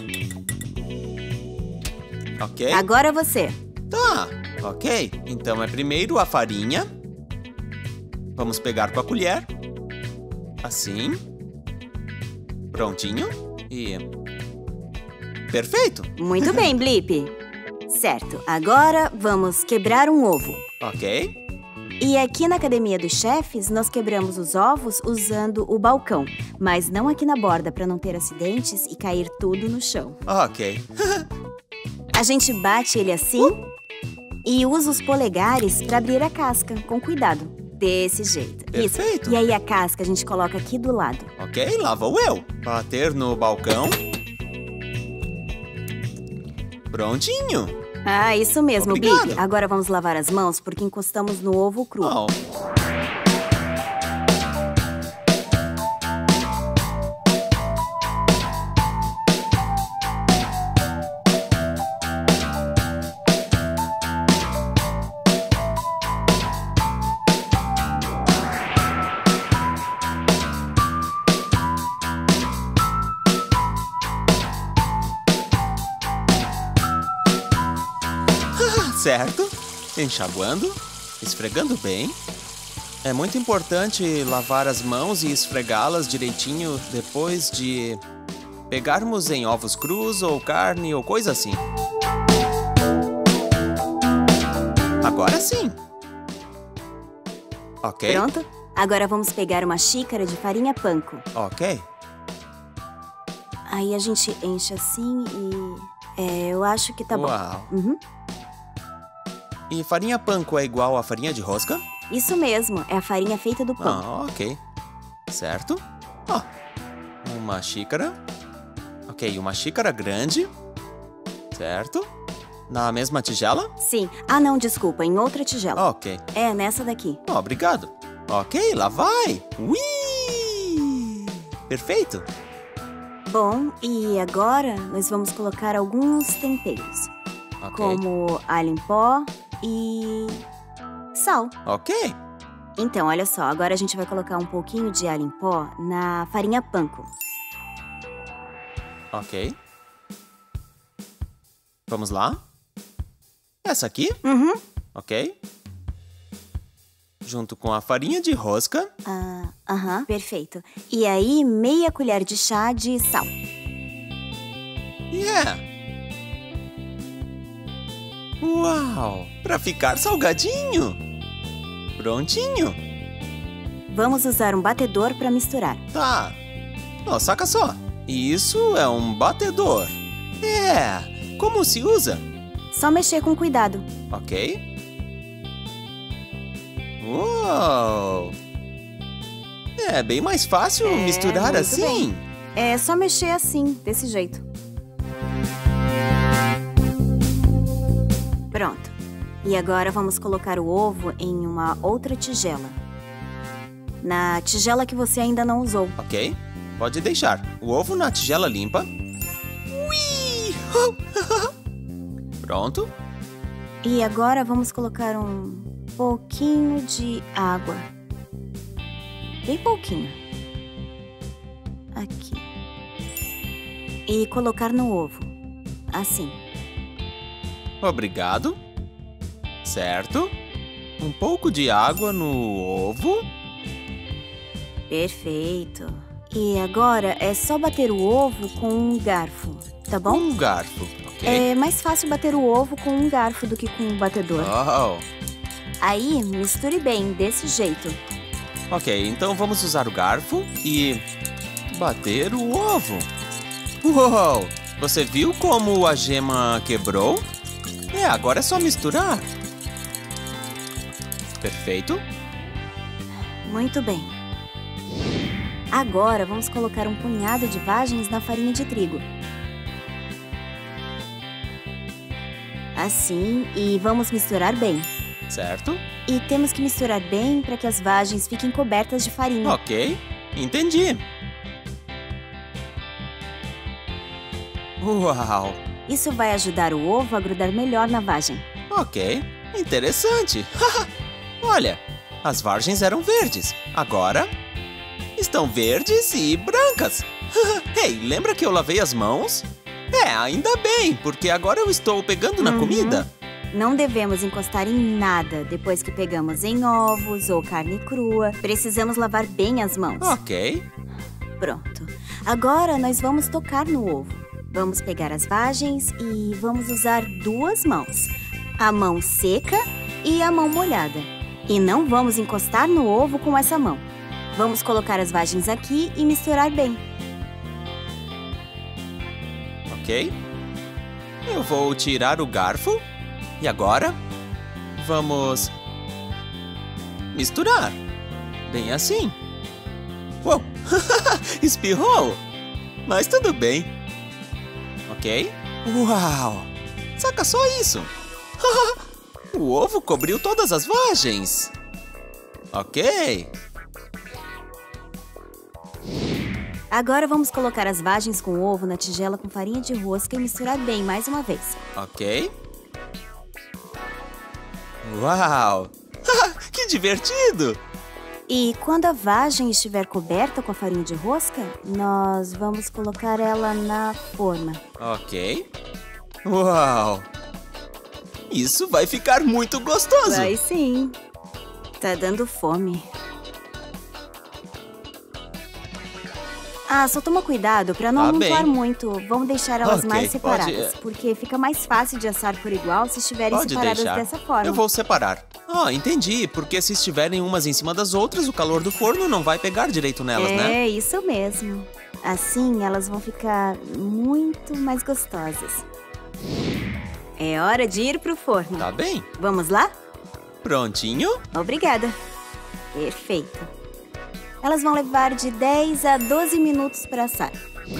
Speaker 2: Ok.
Speaker 9: Agora você.
Speaker 2: Tá, ok. Então é primeiro a farinha. Vamos pegar com a colher. Assim. Prontinho. E... perfeito!
Speaker 9: Muito bem, Blip. Certo, agora vamos quebrar um ovo.
Speaker 2: Ok.
Speaker 9: E aqui na Academia dos Chefes, nós quebramos os ovos usando o balcão. Mas não aqui na borda, para não ter acidentes e cair tudo no chão.
Speaker 2: Ok.
Speaker 9: A gente bate ele assim e usa os polegares para abrir a casca, com cuidado. Desse jeito.
Speaker 2: Perfeito.
Speaker 9: Isso. E aí a casca a gente coloca aqui do lado.
Speaker 2: Ok, lá vou eu. Bater no balcão. Prontinho.
Speaker 9: Isso mesmo,
Speaker 2: Obrigado.
Speaker 9: Blip. Agora vamos lavar as mãos porque encostamos no ovo cru.
Speaker 2: Certo. Enxaguando. Esfregando bem. É muito importante lavar as mãos e esfregá-las direitinho depois de pegarmos em ovos crus ou carne ou coisa assim. Agora sim. Ok.
Speaker 9: Pronto? Agora vamos pegar uma xícara de farinha panko.
Speaker 2: Ok.
Speaker 9: Aí a gente enche assim e... eu acho que tá bom.
Speaker 2: Uau.
Speaker 9: Uhum.
Speaker 2: E farinha panko é igual a farinha de rosca?
Speaker 9: Isso mesmo, é a farinha feita do pão.
Speaker 2: Ah, ok. Certo. Ó, uma xícara. Ok, uma xícara grande. Certo. Na mesma tigela?
Speaker 9: Sim. Ah, não, desculpa, em outra tigela.
Speaker 2: Ok.
Speaker 9: É, nessa daqui.
Speaker 2: Oh, obrigado. Ok, lá vai. Ui! Perfeito.
Speaker 9: Bom, e agora nós vamos colocar alguns temperos.
Speaker 2: Ok.
Speaker 9: Como alho em pó e sal.
Speaker 2: Ok.
Speaker 9: Então, olha só, agora a gente vai colocar um pouquinho de alho em pó na farinha panko.
Speaker 2: Ok. Vamos lá. Essa aqui?
Speaker 9: Uhum.
Speaker 2: Ok. Junto com a farinha de rosca.
Speaker 9: Aham, perfeito. E aí, meia colher de chá de sal.
Speaker 2: Yeah! Uau! Pra ficar salgadinho! Prontinho!
Speaker 9: Vamos usar um batedor para misturar.
Speaker 2: Tá. Ó, saca só. Isso é um batedor. É! Como se usa?
Speaker 9: Só mexer com cuidado.
Speaker 2: Ok. Uou! É bem mais fácil misturar
Speaker 9: muito
Speaker 2: assim.
Speaker 9: bem. É só mexer assim, desse jeito. Pronto. E agora vamos colocar o ovo em uma outra tigela. Na tigela que você ainda não usou.
Speaker 2: Ok. Pode deixar. O ovo na tigela limpa. Ui! Pronto.
Speaker 9: E agora vamos colocar um pouquinho de água. Bem pouquinho. Aqui. E colocar no ovo. Assim.
Speaker 2: Obrigado. Certo. Um pouco de água no ovo.
Speaker 9: Perfeito. E agora é só bater o ovo com um garfo, tá bom?
Speaker 2: Um garfo, ok.
Speaker 9: É mais fácil bater o ovo com um garfo do que com um batedor.
Speaker 2: Oh.
Speaker 9: Aí, misture bem, desse jeito.
Speaker 2: Ok, então vamos usar o garfo e bater o ovo. Uou! Você viu como a gema quebrou? É, agora é só misturar. Perfeito.
Speaker 9: Muito bem. Agora vamos colocar um punhado de vagens na farinha de trigo. Assim, e vamos misturar bem.
Speaker 2: Certo.
Speaker 9: E temos que misturar bem para que as vagens fiquem cobertas de farinha.
Speaker 2: Ok, entendi. Uau!
Speaker 9: Isso vai ajudar o ovo a grudar melhor na vagem.
Speaker 2: Ok, interessante. Olha, as vagens eram verdes. Agora estão verdes e brancas. Ei, lembra que eu lavei as mãos? É, ainda bem, porque agora eu estou pegando na comida.
Speaker 9: Não devemos encostar em nada depois que pegamos em ovos ou carne crua. Precisamos lavar bem as mãos.
Speaker 2: Ok.
Speaker 9: Pronto. Agora nós vamos tocar no ovo. Vamos pegar as vagens e vamos usar duas mãos. A mão seca e a mão molhada. E não vamos encostar no ovo com essa mão. Vamos colocar as vagens aqui e misturar bem.
Speaker 2: Ok. Eu vou tirar o garfo. E agora, vamos misturar. Bem assim. Uou! Espirrou! Mas tudo bem. Ok. Uau! Saca só isso. O ovo cobriu todas as vagens. Ok.
Speaker 9: Agora vamos colocar as vagens com ovo na tigela com farinha de rosca e misturar bem mais uma vez.
Speaker 2: Ok. Uau! Que divertido!
Speaker 9: E quando a vagem estiver coberta com a farinha de rosca, nós vamos colocar ela na forma.
Speaker 2: Ok. Uau! Isso vai ficar muito gostoso!
Speaker 9: Vai sim. Tá dando fome. Ah, só toma cuidado pra não amontoar muito. Vamos deixar elas mais separadas, porque fica mais fácil de assar por igual se estiverem separadas dessa forma.
Speaker 2: Eu vou separar. Ah, entendi. Porque se estiverem umas em cima das outras, o calor do forno não vai pegar direito nelas, né?
Speaker 9: É, isso mesmo. Assim, elas vão ficar muito mais gostosas. É hora de ir pro forno.
Speaker 2: Tá bem.
Speaker 9: Vamos lá?
Speaker 2: Prontinho?
Speaker 9: Obrigada. Perfeito. Elas vão levar de 10 a 12 minutos para assar.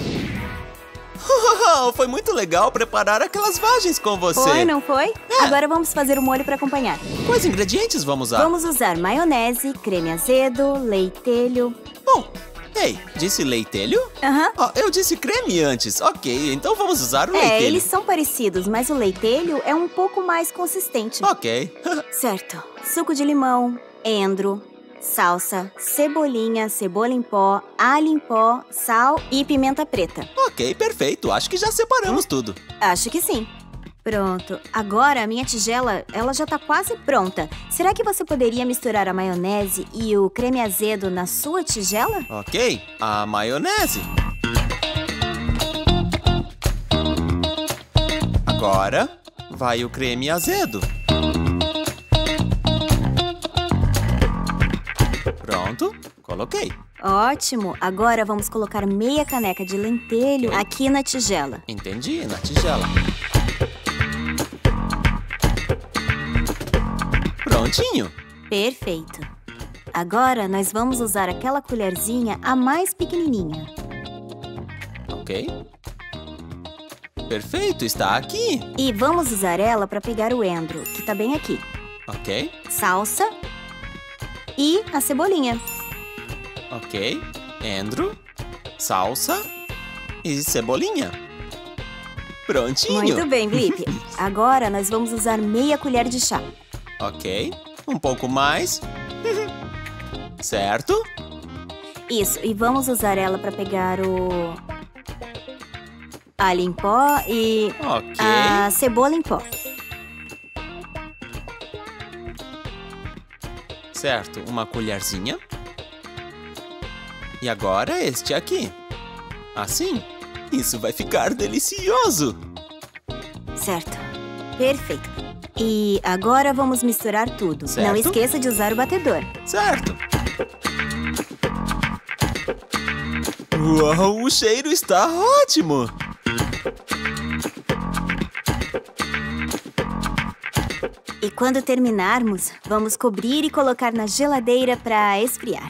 Speaker 2: Foi muito legal preparar aquelas vagens com você.
Speaker 9: Foi, não foi? Agora vamos fazer o molho para acompanhar.
Speaker 2: Quais ingredientes vamos usar?
Speaker 9: Vamos usar maionese, creme azedo, leitelho.
Speaker 2: Bom, ei, disse leitelho?
Speaker 9: Aham.
Speaker 2: Eu disse creme antes. Ok, então vamos usar o leitelho.
Speaker 9: Eles são parecidos, mas o leitelho é um pouco mais consistente.
Speaker 2: Ok.
Speaker 9: Certo. Suco de limão, endro, salsa, cebolinha, cebola em pó, alho em pó, sal e pimenta preta.
Speaker 2: Ok, perfeito. Acho que já separamos tudo.
Speaker 9: Acho que sim. Pronto. Agora a minha tigela, ela já tá quase pronta. Será que você poderia misturar a maionese e o creme azedo na sua tigela?
Speaker 2: Ok, a maionese. Agora vai o creme azedo. Pronto, coloquei.
Speaker 9: Ótimo. Agora vamos colocar meia caneca de lentelho aqui na tigela.
Speaker 2: Entendi, na tigela. Prontinho.
Speaker 9: Perfeito. Agora nós vamos usar aquela colherzinha a mais pequenininha.
Speaker 2: Ok. Perfeito, está aqui.
Speaker 9: E vamos usar ela para pegar o endro, que tá bem aqui.
Speaker 2: Ok,
Speaker 9: Salsa e a cebolinha.
Speaker 2: ok. Endro, salsa e cebolinha. Prontinho.
Speaker 9: Muito bem, Blip. Agora nós vamos usar meia colher de chá.
Speaker 2: Ok, um pouco mais. Certo?
Speaker 9: Isso, e vamos usar ela para pegar o alho em pó e
Speaker 2: Ok.
Speaker 9: a cebola em pó.
Speaker 2: Certo, uma colherzinha. E agora este aqui. Assim, isso vai ficar delicioso.
Speaker 9: Certo. Perfeito. E agora vamos misturar tudo.
Speaker 2: Certo.
Speaker 9: Não esqueça de usar o batedor.
Speaker 2: Certo. Uau, o cheiro está ótimo.
Speaker 9: E quando terminarmos, vamos cobrir e colocar na geladeira para esfriar.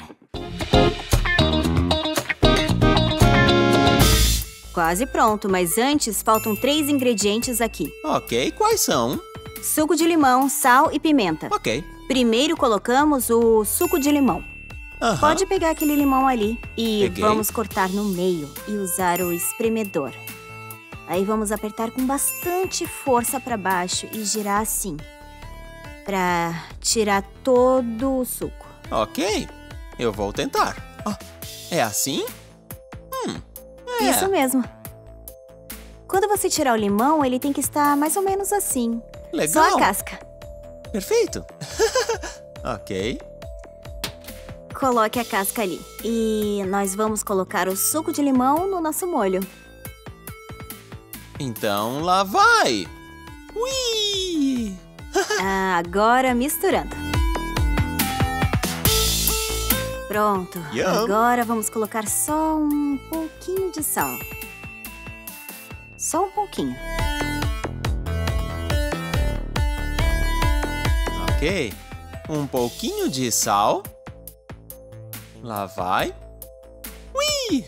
Speaker 9: Quase pronto, mas antes faltam 3 ingredientes aqui.
Speaker 2: Ok, quais são?
Speaker 9: Suco de limão, sal e pimenta.
Speaker 2: Ok.
Speaker 9: Primeiro colocamos o suco de limão.
Speaker 2: Aham.
Speaker 9: Pode pegar aquele limão ali e
Speaker 2: Peguei.
Speaker 9: vamos cortar no meio e usar o espremedor. Aí vamos apertar com bastante força para baixo e girar assim, para tirar todo o suco.
Speaker 2: Ok, eu vou tentar. É assim? É.
Speaker 9: Isso mesmo. Quando você tirar o limão, ele tem que estar mais ou menos assim.
Speaker 2: Legal.
Speaker 9: Só a casca.
Speaker 2: Perfeito. Ok.
Speaker 9: Coloque a casca ali. E nós vamos colocar o suco de limão no nosso molho.
Speaker 2: Então lá vai. Ui!
Speaker 9: Agora misturando. Pronto.
Speaker 2: Yum.
Speaker 9: Agora vamos colocar só um pouquinho de sal. Só um pouquinho.
Speaker 2: Ok. Um pouquinho de sal. Lá vai. Ui!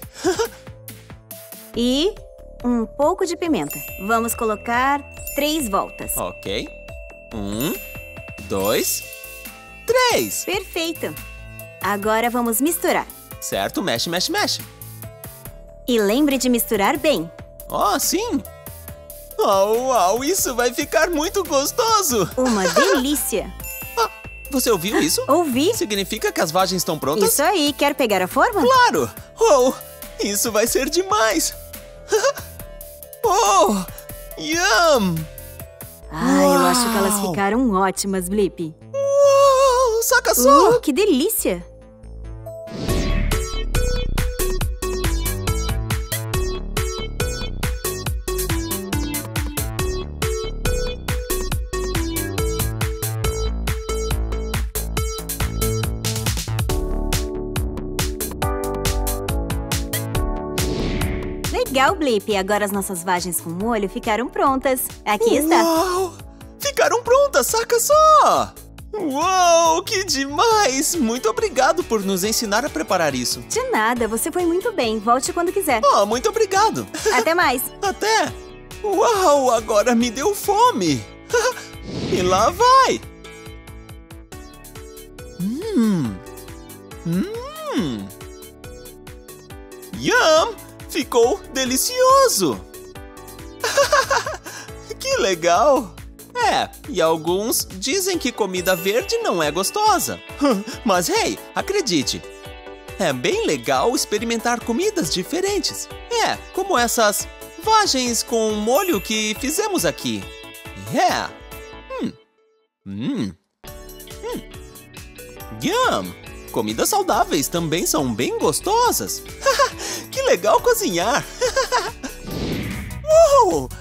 Speaker 9: E um pouco de pimenta. Vamos colocar 3 voltas.
Speaker 2: Ok. 1, 2, 3.
Speaker 9: Perfeito. Agora vamos misturar.
Speaker 2: Certo, mexe, mexe, mexe.
Speaker 9: E lembre de misturar bem.
Speaker 2: Sim. Uau, isso vai ficar muito gostoso.
Speaker 9: Uma delícia.
Speaker 2: Você ouviu isso?
Speaker 9: Ouvi?
Speaker 2: Significa que as vagens estão prontas?
Speaker 9: Isso aí. Quer pegar a forma?
Speaker 2: Claro! Isso vai ser demais! Yum!
Speaker 9: Eu acho que elas ficaram ótimas, Blip.
Speaker 2: Uau, saca só!
Speaker 9: Que delícia! Legal, Blip. Agora as nossas vagens com molho ficaram prontas. Aqui está.
Speaker 2: Uau! Ficaram prontas, saca só! Uou, que demais! Muito obrigado por nos ensinar a preparar isso.
Speaker 9: De nada, você foi muito bem. Volte quando quiser.
Speaker 2: Oh, muito obrigado.
Speaker 9: Até mais.
Speaker 2: Até. Uau, agora me deu fome. E lá vai. Yum! Ficou delicioso. Que legal. E alguns dizem que comida verde não é gostosa. Mas, hey, acredite. É bem legal experimentar comidas diferentes. Como essas vagens com molho que fizemos aqui. Yum! Comidas saudáveis também são bem gostosas. Que legal cozinhar. Uou!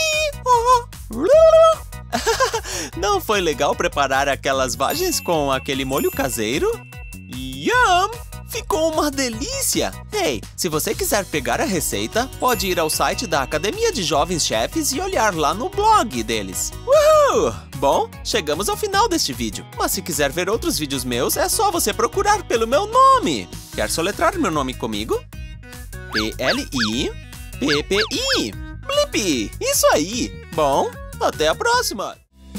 Speaker 2: Não foi legal preparar aquelas vagens com aquele molho caseiro? Yum! Ficou uma delícia! Hey, se você quiser pegar a receita, pode ir ao site da Academia de Jovens Chefes e olhar lá no blog deles. Uhul! Bom, chegamos ao final deste vídeo. Mas se quiser ver outros vídeos meus, é só você procurar pelo meu nome. Quer soletrar meu nome comigo? P-L-I-P-P-I. Blippi! Isso aí! Bom, até a próxima!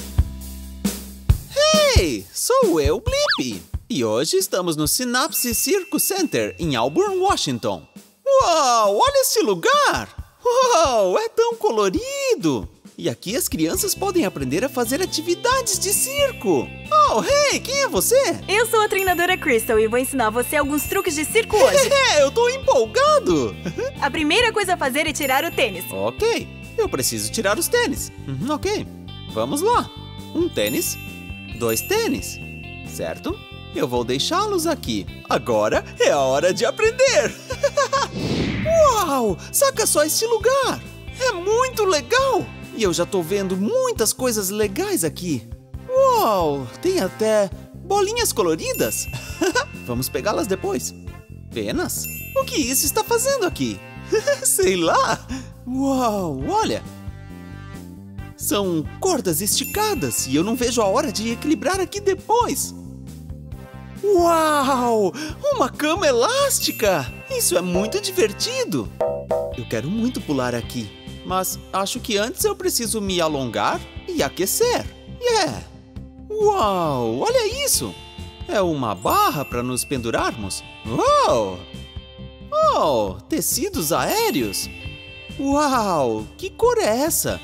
Speaker 2: Hey! Sou eu, Blippi! E hoje estamos no Synapse Circus Center, em Auburn, Washington. Uau! Olha esse lugar! Uau! É tão colorido! E aqui as crianças podem aprender a fazer atividades de circo! Oh, hey! Quem é você?
Speaker 6: Eu sou a treinadora Crystal e vou ensinar você alguns truques de circo hoje.
Speaker 2: Eu tô empolgado!
Speaker 6: A primeira coisa a fazer é tirar o tênis.
Speaker 2: Ok, eu preciso tirar os tênis. Ok, vamos lá. Um tênis, 2 tênis, certo? Eu vou deixá-los aqui. Agora é a hora de aprender! Uau! Saca só esse lugar! É muito legal! E eu já tô vendo muitas coisas legais aqui. Uau! Tem até bolinhas coloridas. Vamos pegá-las depois. Penas? O que isso está fazendo aqui? Sei lá! Uau! Olha! São cordas esticadas e eu não vejo a hora de equilibrar aqui depois. Uau! Uma cama elástica! Isso é muito divertido! Eu quero muito pular aqui, mas acho que antes eu preciso me alongar e aquecer. Uau! Olha isso! É uma barra para nos pendurarmos. Uau! Oh! Tecidos aéreos! Uau! Que cor é essa?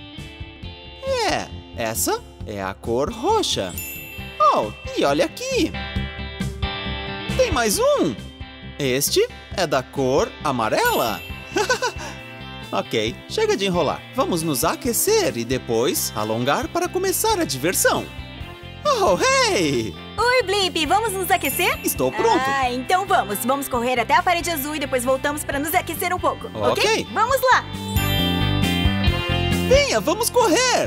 Speaker 2: Essa é a cor roxa. Oh! E olha aqui! Tem mais um! Este é da cor amarela. Ok, chega de enrolar. Vamos nos aquecer e depois alongar para começar a diversão. Oh, hey!
Speaker 6: Oi, Blippi, vamos nos aquecer?
Speaker 2: Estou pronto.
Speaker 6: Então vamos. Vamos correr até a parede azul e depois voltamos para nos aquecer um pouco.
Speaker 2: Ok?
Speaker 6: Vamos lá!
Speaker 2: Venha, vamos correr!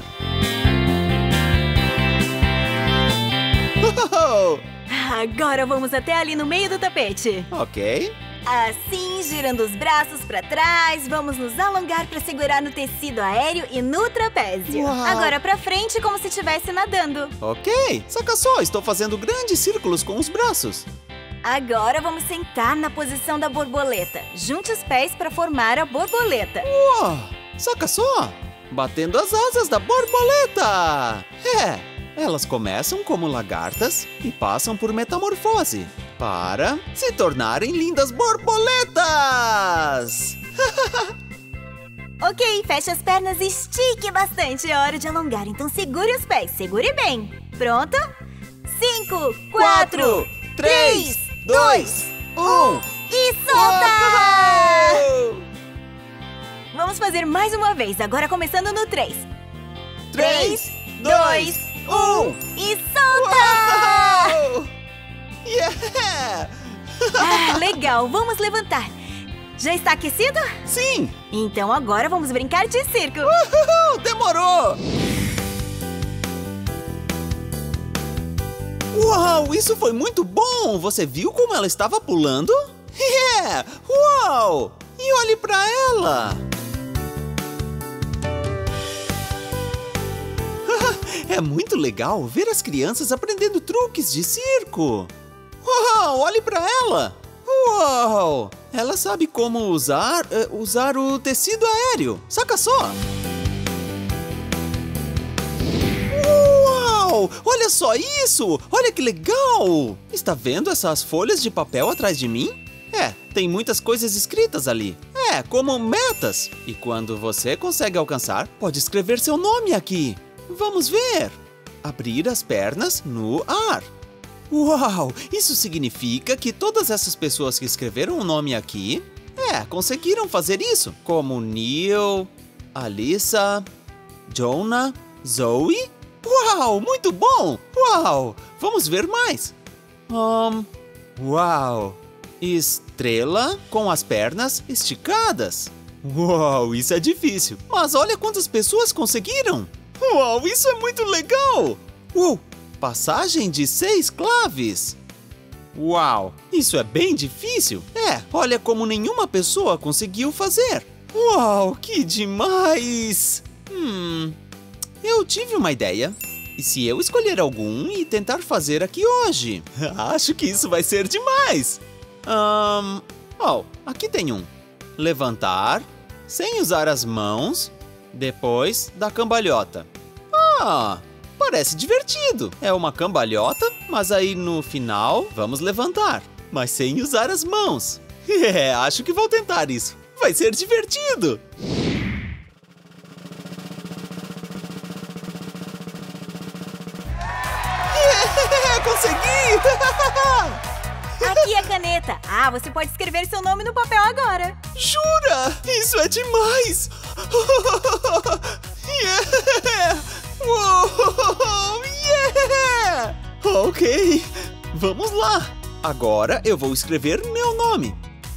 Speaker 6: Agora vamos até ali no meio do tapete.
Speaker 2: Ok.
Speaker 6: Assim, girando os braços para trás, vamos nos alongar para segurar no tecido aéreo e no trapézio.
Speaker 2: Uau.
Speaker 6: Agora para frente, como se estivesse nadando.
Speaker 2: Ok, saca só, estou fazendo grandes círculos com os braços.
Speaker 6: Agora vamos sentar na posição da borboleta. Junte os pés para formar a borboleta.
Speaker 2: Uau, saca só, batendo as asas da borboleta. Elas começam como lagartas e passam por metamorfose para se tornarem lindas borboletas!
Speaker 6: Ok, feche as pernas e estique bastante. É hora de alongar, então segure os pés. Segure bem. Pronto? 5, 4, 3, 2, 1 e solta! Vamos fazer mais uma vez, agora começando no 3. 3, 2, 1 e solta!
Speaker 2: Yeah!
Speaker 6: Legal, vamos levantar. Já está aquecido?
Speaker 2: Sim!
Speaker 6: Então agora vamos brincar de circo.
Speaker 2: Demorou! Uau, isso foi muito bom! Você viu como ela estava pulando? Uau! E olhe para ela! É muito legal ver as crianças aprendendo truques de circo. Uau, olhe para ela. Uau, ela sabe como usar o tecido aéreo. Saca só. Uau, olha só isso. Olha que legal. Está vendo essas folhas de papel atrás de mim? Tem muitas coisas escritas ali. Como metas. E quando você consegue alcançar, pode escrever seu nome aqui. Vamos ver. Abrir as pernas no ar. Uau! Isso significa que todas essas pessoas que escreveram o nome aqui, conseguiram fazer isso. Como Neil, Alyssa, Jonah, Zoe. Uau! Muito bom! Uau! Vamos ver mais. Uau! Estrela com as pernas esticadas. Uau, isso é difícil. Mas olha quantas pessoas conseguiram. Uau, isso é muito legal. Passagem de 6 claves. Uau, isso é bem difícil. Olha como nenhuma pessoa conseguiu fazer. Uau, que demais. Eu tive uma ideia. E se eu escolher algum e tentar fazer aqui hoje? Acho que isso vai ser demais. Aqui tem um. Levantar, sem usar as mãos, depois da cambalhota. Parece divertido. É uma cambalhota, mas aí no final vamos levantar, mas sem usar as mãos. Acho que vou tentar isso. Vai ser divertido. Consegui!
Speaker 6: Aqui é a caneta. Você pode escrever seu nome no papel agora.
Speaker 2: Jura? Isso é demais! Yeah! Uou! Yeah! Ok, vamos lá. Agora eu vou escrever meu nome.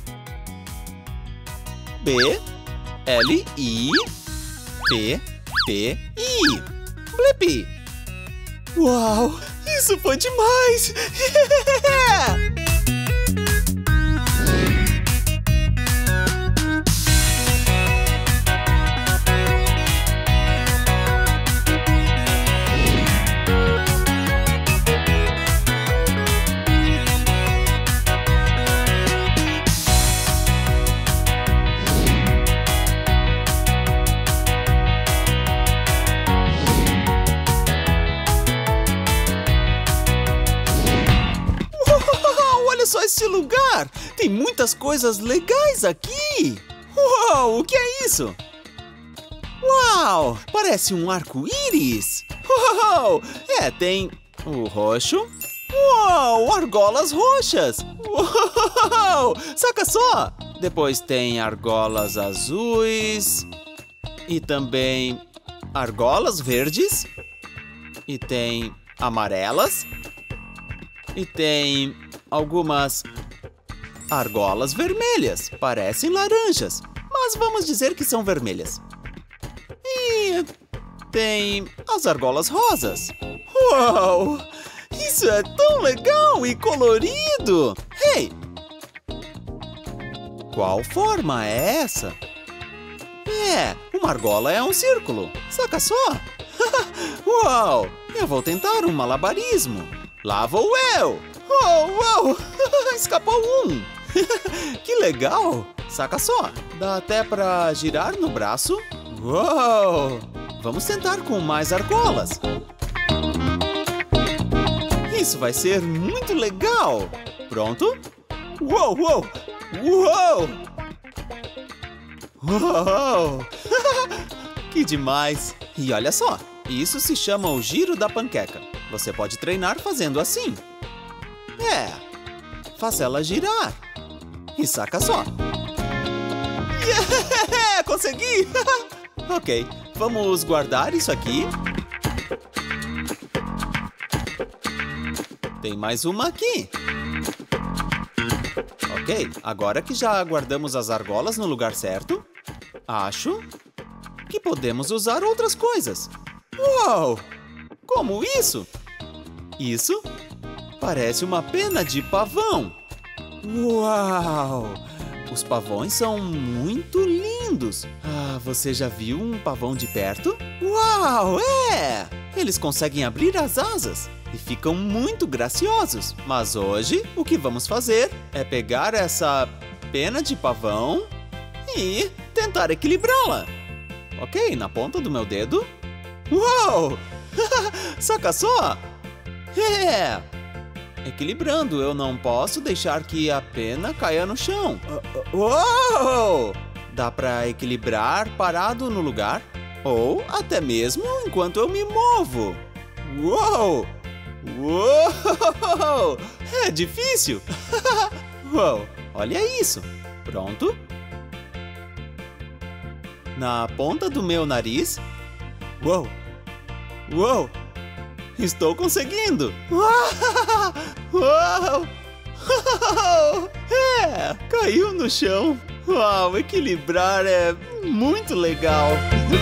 Speaker 2: B-L-I-P-P-I. Blippi. Uau! Isso foi demais! Yeah! Olha só esse lugar! Tem muitas coisas legais aqui! Uau, o que é isso? Uau, parece um arco-íris! Uau, tem o roxo. Uau, argolas roxas! Uau, saca só! Depois tem argolas azuis. E também argolas verdes. E tem amarelas. E tem algumas argolas vermelhas. Parecem laranjas, mas vamos dizer que são vermelhas. E tem as argolas rosas. Uau! Isso é tão legal e colorido! Hey! Qual forma é essa? Uma argola é um círculo. Saca só! Uau! Eu vou tentar um malabarismo. Lá vou eu! Uau! Escapou um! Que legal! Saca só! Dá até pra girar no braço. Uau! Vamos tentar com mais argolas. Isso vai ser muito legal! Pronto? Uou, uou! Uou! Uou! Que demais! E olha só! Isso se chama o giro da panqueca. Você pode treinar fazendo assim. Faz ela girar. E saca só. Yeah! Consegui! Ok, vamos guardar isso aqui. Tem mais uma aqui. Ok, agora que já guardamos as argolas no lugar certo, acho que podemos usar outras coisas. Uau! Como isso? Isso parece uma pena de pavão. Uau! Os pavões são muito lindos. Você já viu um pavão de perto? Uau, Eles conseguem abrir as asas e ficam muito graciosos. Mas hoje, o que vamos fazer é pegar essa pena de pavão e tentar equilibrá-la. Ok, na ponta do meu dedo. Uau! Saca só! É! Equilibrando, eu não posso deixar que a pena caia no chão. Uau! Dá pra equilibrar parado no lugar ou até mesmo enquanto eu me movo. Uau! Uau! É difícil! Uau! Olha isso! Pronto? Na ponta do meu nariz. Uau! Uau! Estou conseguindo! Uau! Uau! Uau! É! Caiu no chão! Uau! Equilibrar é muito legal!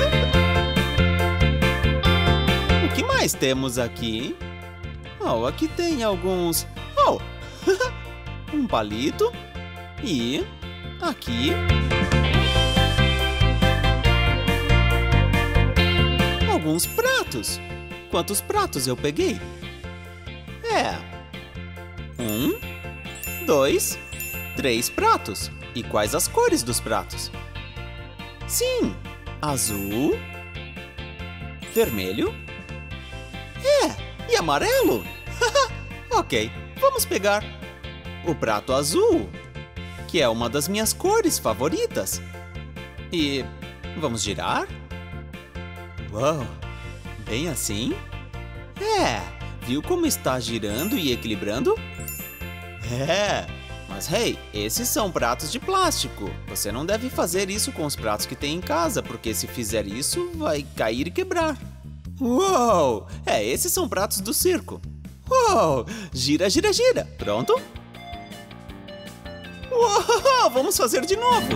Speaker 2: O que mais temos aqui? Oh, aqui tem alguns... Oh! Um palito. E... aqui... alguns pratos. Quantos pratos eu peguei? 1, 2, 3 pratos. E quais as cores dos pratos? Sim, azul, vermelho, e amarelo. Ok, vamos pegar o prato azul, que é uma das minhas cores favoritas. E vamos girar. Uau, bem assim? Viu como está girando e equilibrando? Mas hey, esses são pratos de plástico. Você não deve fazer isso com os pratos que tem em casa, porque se fizer isso, vai cair e quebrar. Uau! Esses são pratos do circo. Uau! Gira, gira, gira. Pronto? Uau! Vamos fazer de novo.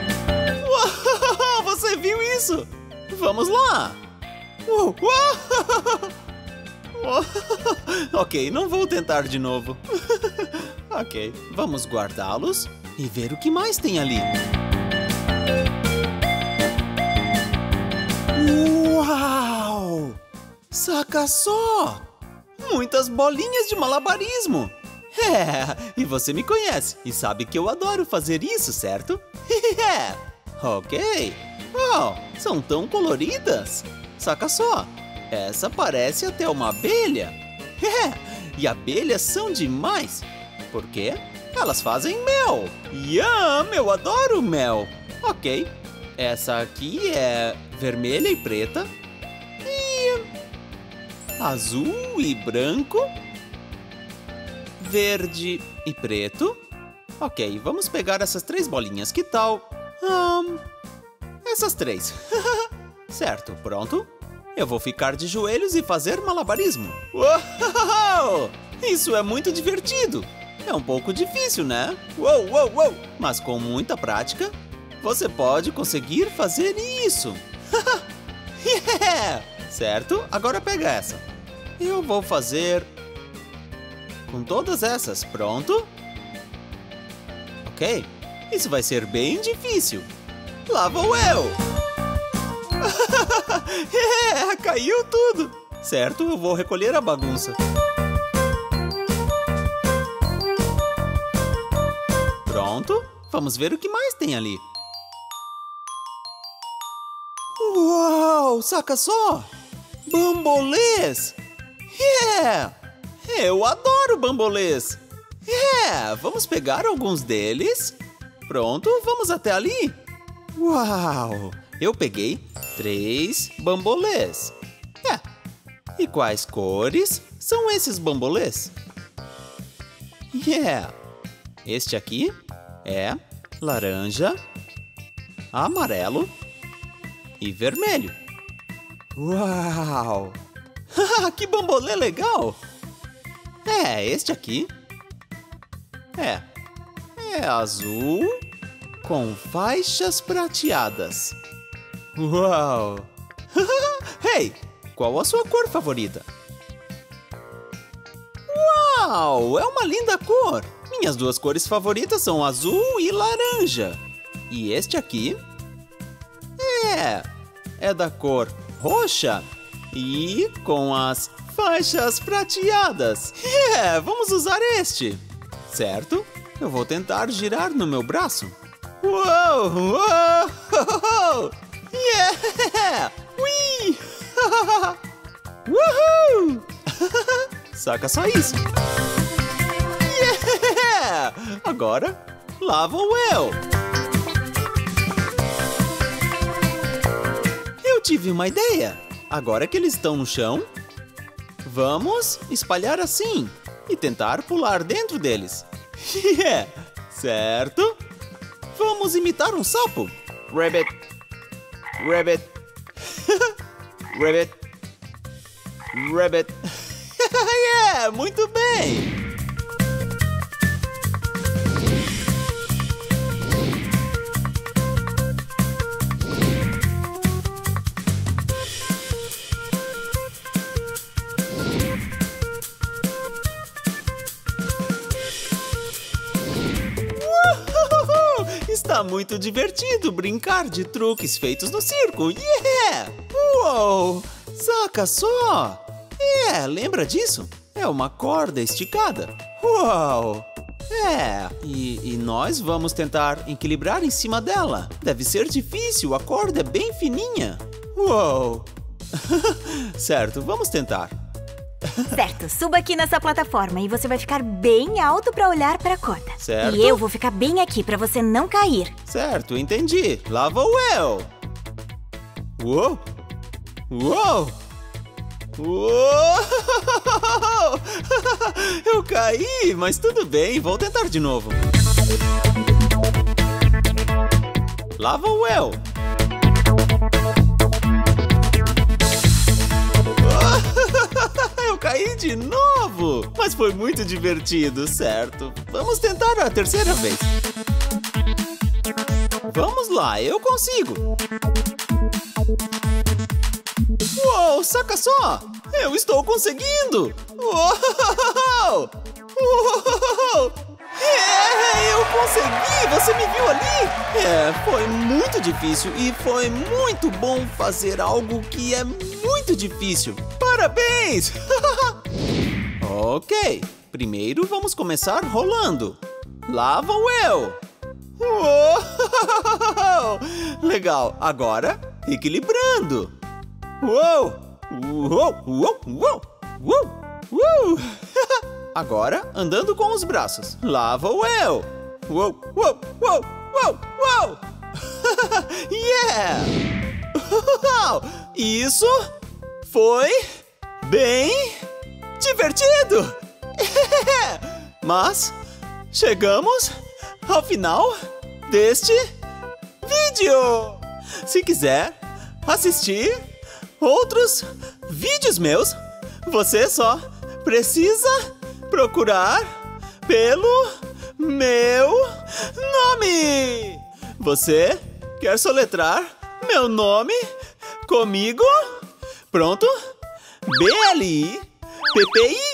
Speaker 2: Uau! Você viu isso? Vamos lá. Uau! Uau! Ok, não vou tentar de novo. Ok, vamos guardá-los e ver o que mais tem ali. Uau! Saca só! Muitas bolinhas de malabarismo! E você me conhece e sabe que eu adoro fazer isso, certo? Ok! Oh, são tão coloridas! Saca só! Essa parece até uma abelha! E abelhas são demais! Por quê? Elas fazem mel! Yum! Eu adoro mel! Ok, essa aqui é vermelha e preta. E... azul e branco. Verde e preto. Ok, vamos pegar essas 3 bolinhas, que tal? Essas 3. Certo, pronto? Eu vou ficar de joelhos e fazer malabarismo. Uau! Isso é muito divertido! É um pouco difícil, né? Uou, uou, uou! Mas com muita prática, você pode conseguir fazer isso! Certo? Agora pega essa. Eu vou fazer... com todas essas, pronto? Ok, isso vai ser bem difícil. Lá vou eu! Caiu tudo! Certo, eu vou recolher a bagunça. Pronto, vamos ver o que mais tem ali. Uau, saca só! Bambolês! Eu adoro bambolês! Vamos pegar alguns deles. Pronto, vamos até ali. Uau! Eu peguei 3 bambolês. E quais cores são esses bambolês? Este aqui é laranja, amarelo e vermelho. Uau! Que bambolê legal! Este aqui é azul com faixas prateadas. Uau! Hey, qual a sua cor favorita? Uau! É uma linda cor! Minhas 2 cores favoritas são azul e laranja. E este aqui é da cor roxa. E com as faixas prateadas. Vamos usar este. Certo? Eu vou tentar girar no meu braço. Uou! Uou! Yeah! Ui! Uhul! Saca só isso. Yeah! Agora, lá vou eu. Eu tive uma ideia. Agora que eles estão no chão, vamos espalhar assim e tentar pular dentro deles. Yeah! Certo? Vamos imitar um sapo. Rabbit. Rabbit. Rabbit. Rabbit. Yeah! Muito bem! Está muito divertido brincar de truques feitos no circo. Yeah! Uou! Saca só! Lembra disso? É uma corda esticada. Uau! E nós vamos tentar equilibrar em cima dela. Deve ser difícil, a corda é bem fininha. Uou! Certo, vamos tentar.
Speaker 6: Certo, suba aqui nessa plataforma e você vai ficar bem alto pra olhar pra corda.
Speaker 2: Certo.
Speaker 6: E eu vou ficar bem aqui pra você não cair.
Speaker 2: Certo, entendi. Lá vou eu. Uou! Uou! Uou! Eu caí, mas tudo bem, vou tentar de novo. Lá vou eu. Eu caí de novo, mas foi muito divertido, certo? Vamos tentar a terceira vez. Vamos lá, eu consigo. Uou, saca só! Eu estou conseguindo! Uou! Uou! Eu consegui! Você me viu ali? Foi muito difícil e foi muito bom fazer algo que é muito difícil. Parabéns! Ok, primeiro vamos começar rolando. Lá vou eu! Uou! Legal, agora equilibrando. Uou! Uou! Uou! Uou! Uou! Uou! Agora, andando com os braços. Lá vou eu! Uou! Uou! Uou! Uou! Uou! Yeah! Isso foi bem divertido! Mas chegamos ao final deste vídeo! Se quiser assistir outros vídeos meus, você só precisa procurar pelo meu nome. Você quer soletrar meu nome comigo? Pronto? BLIPPI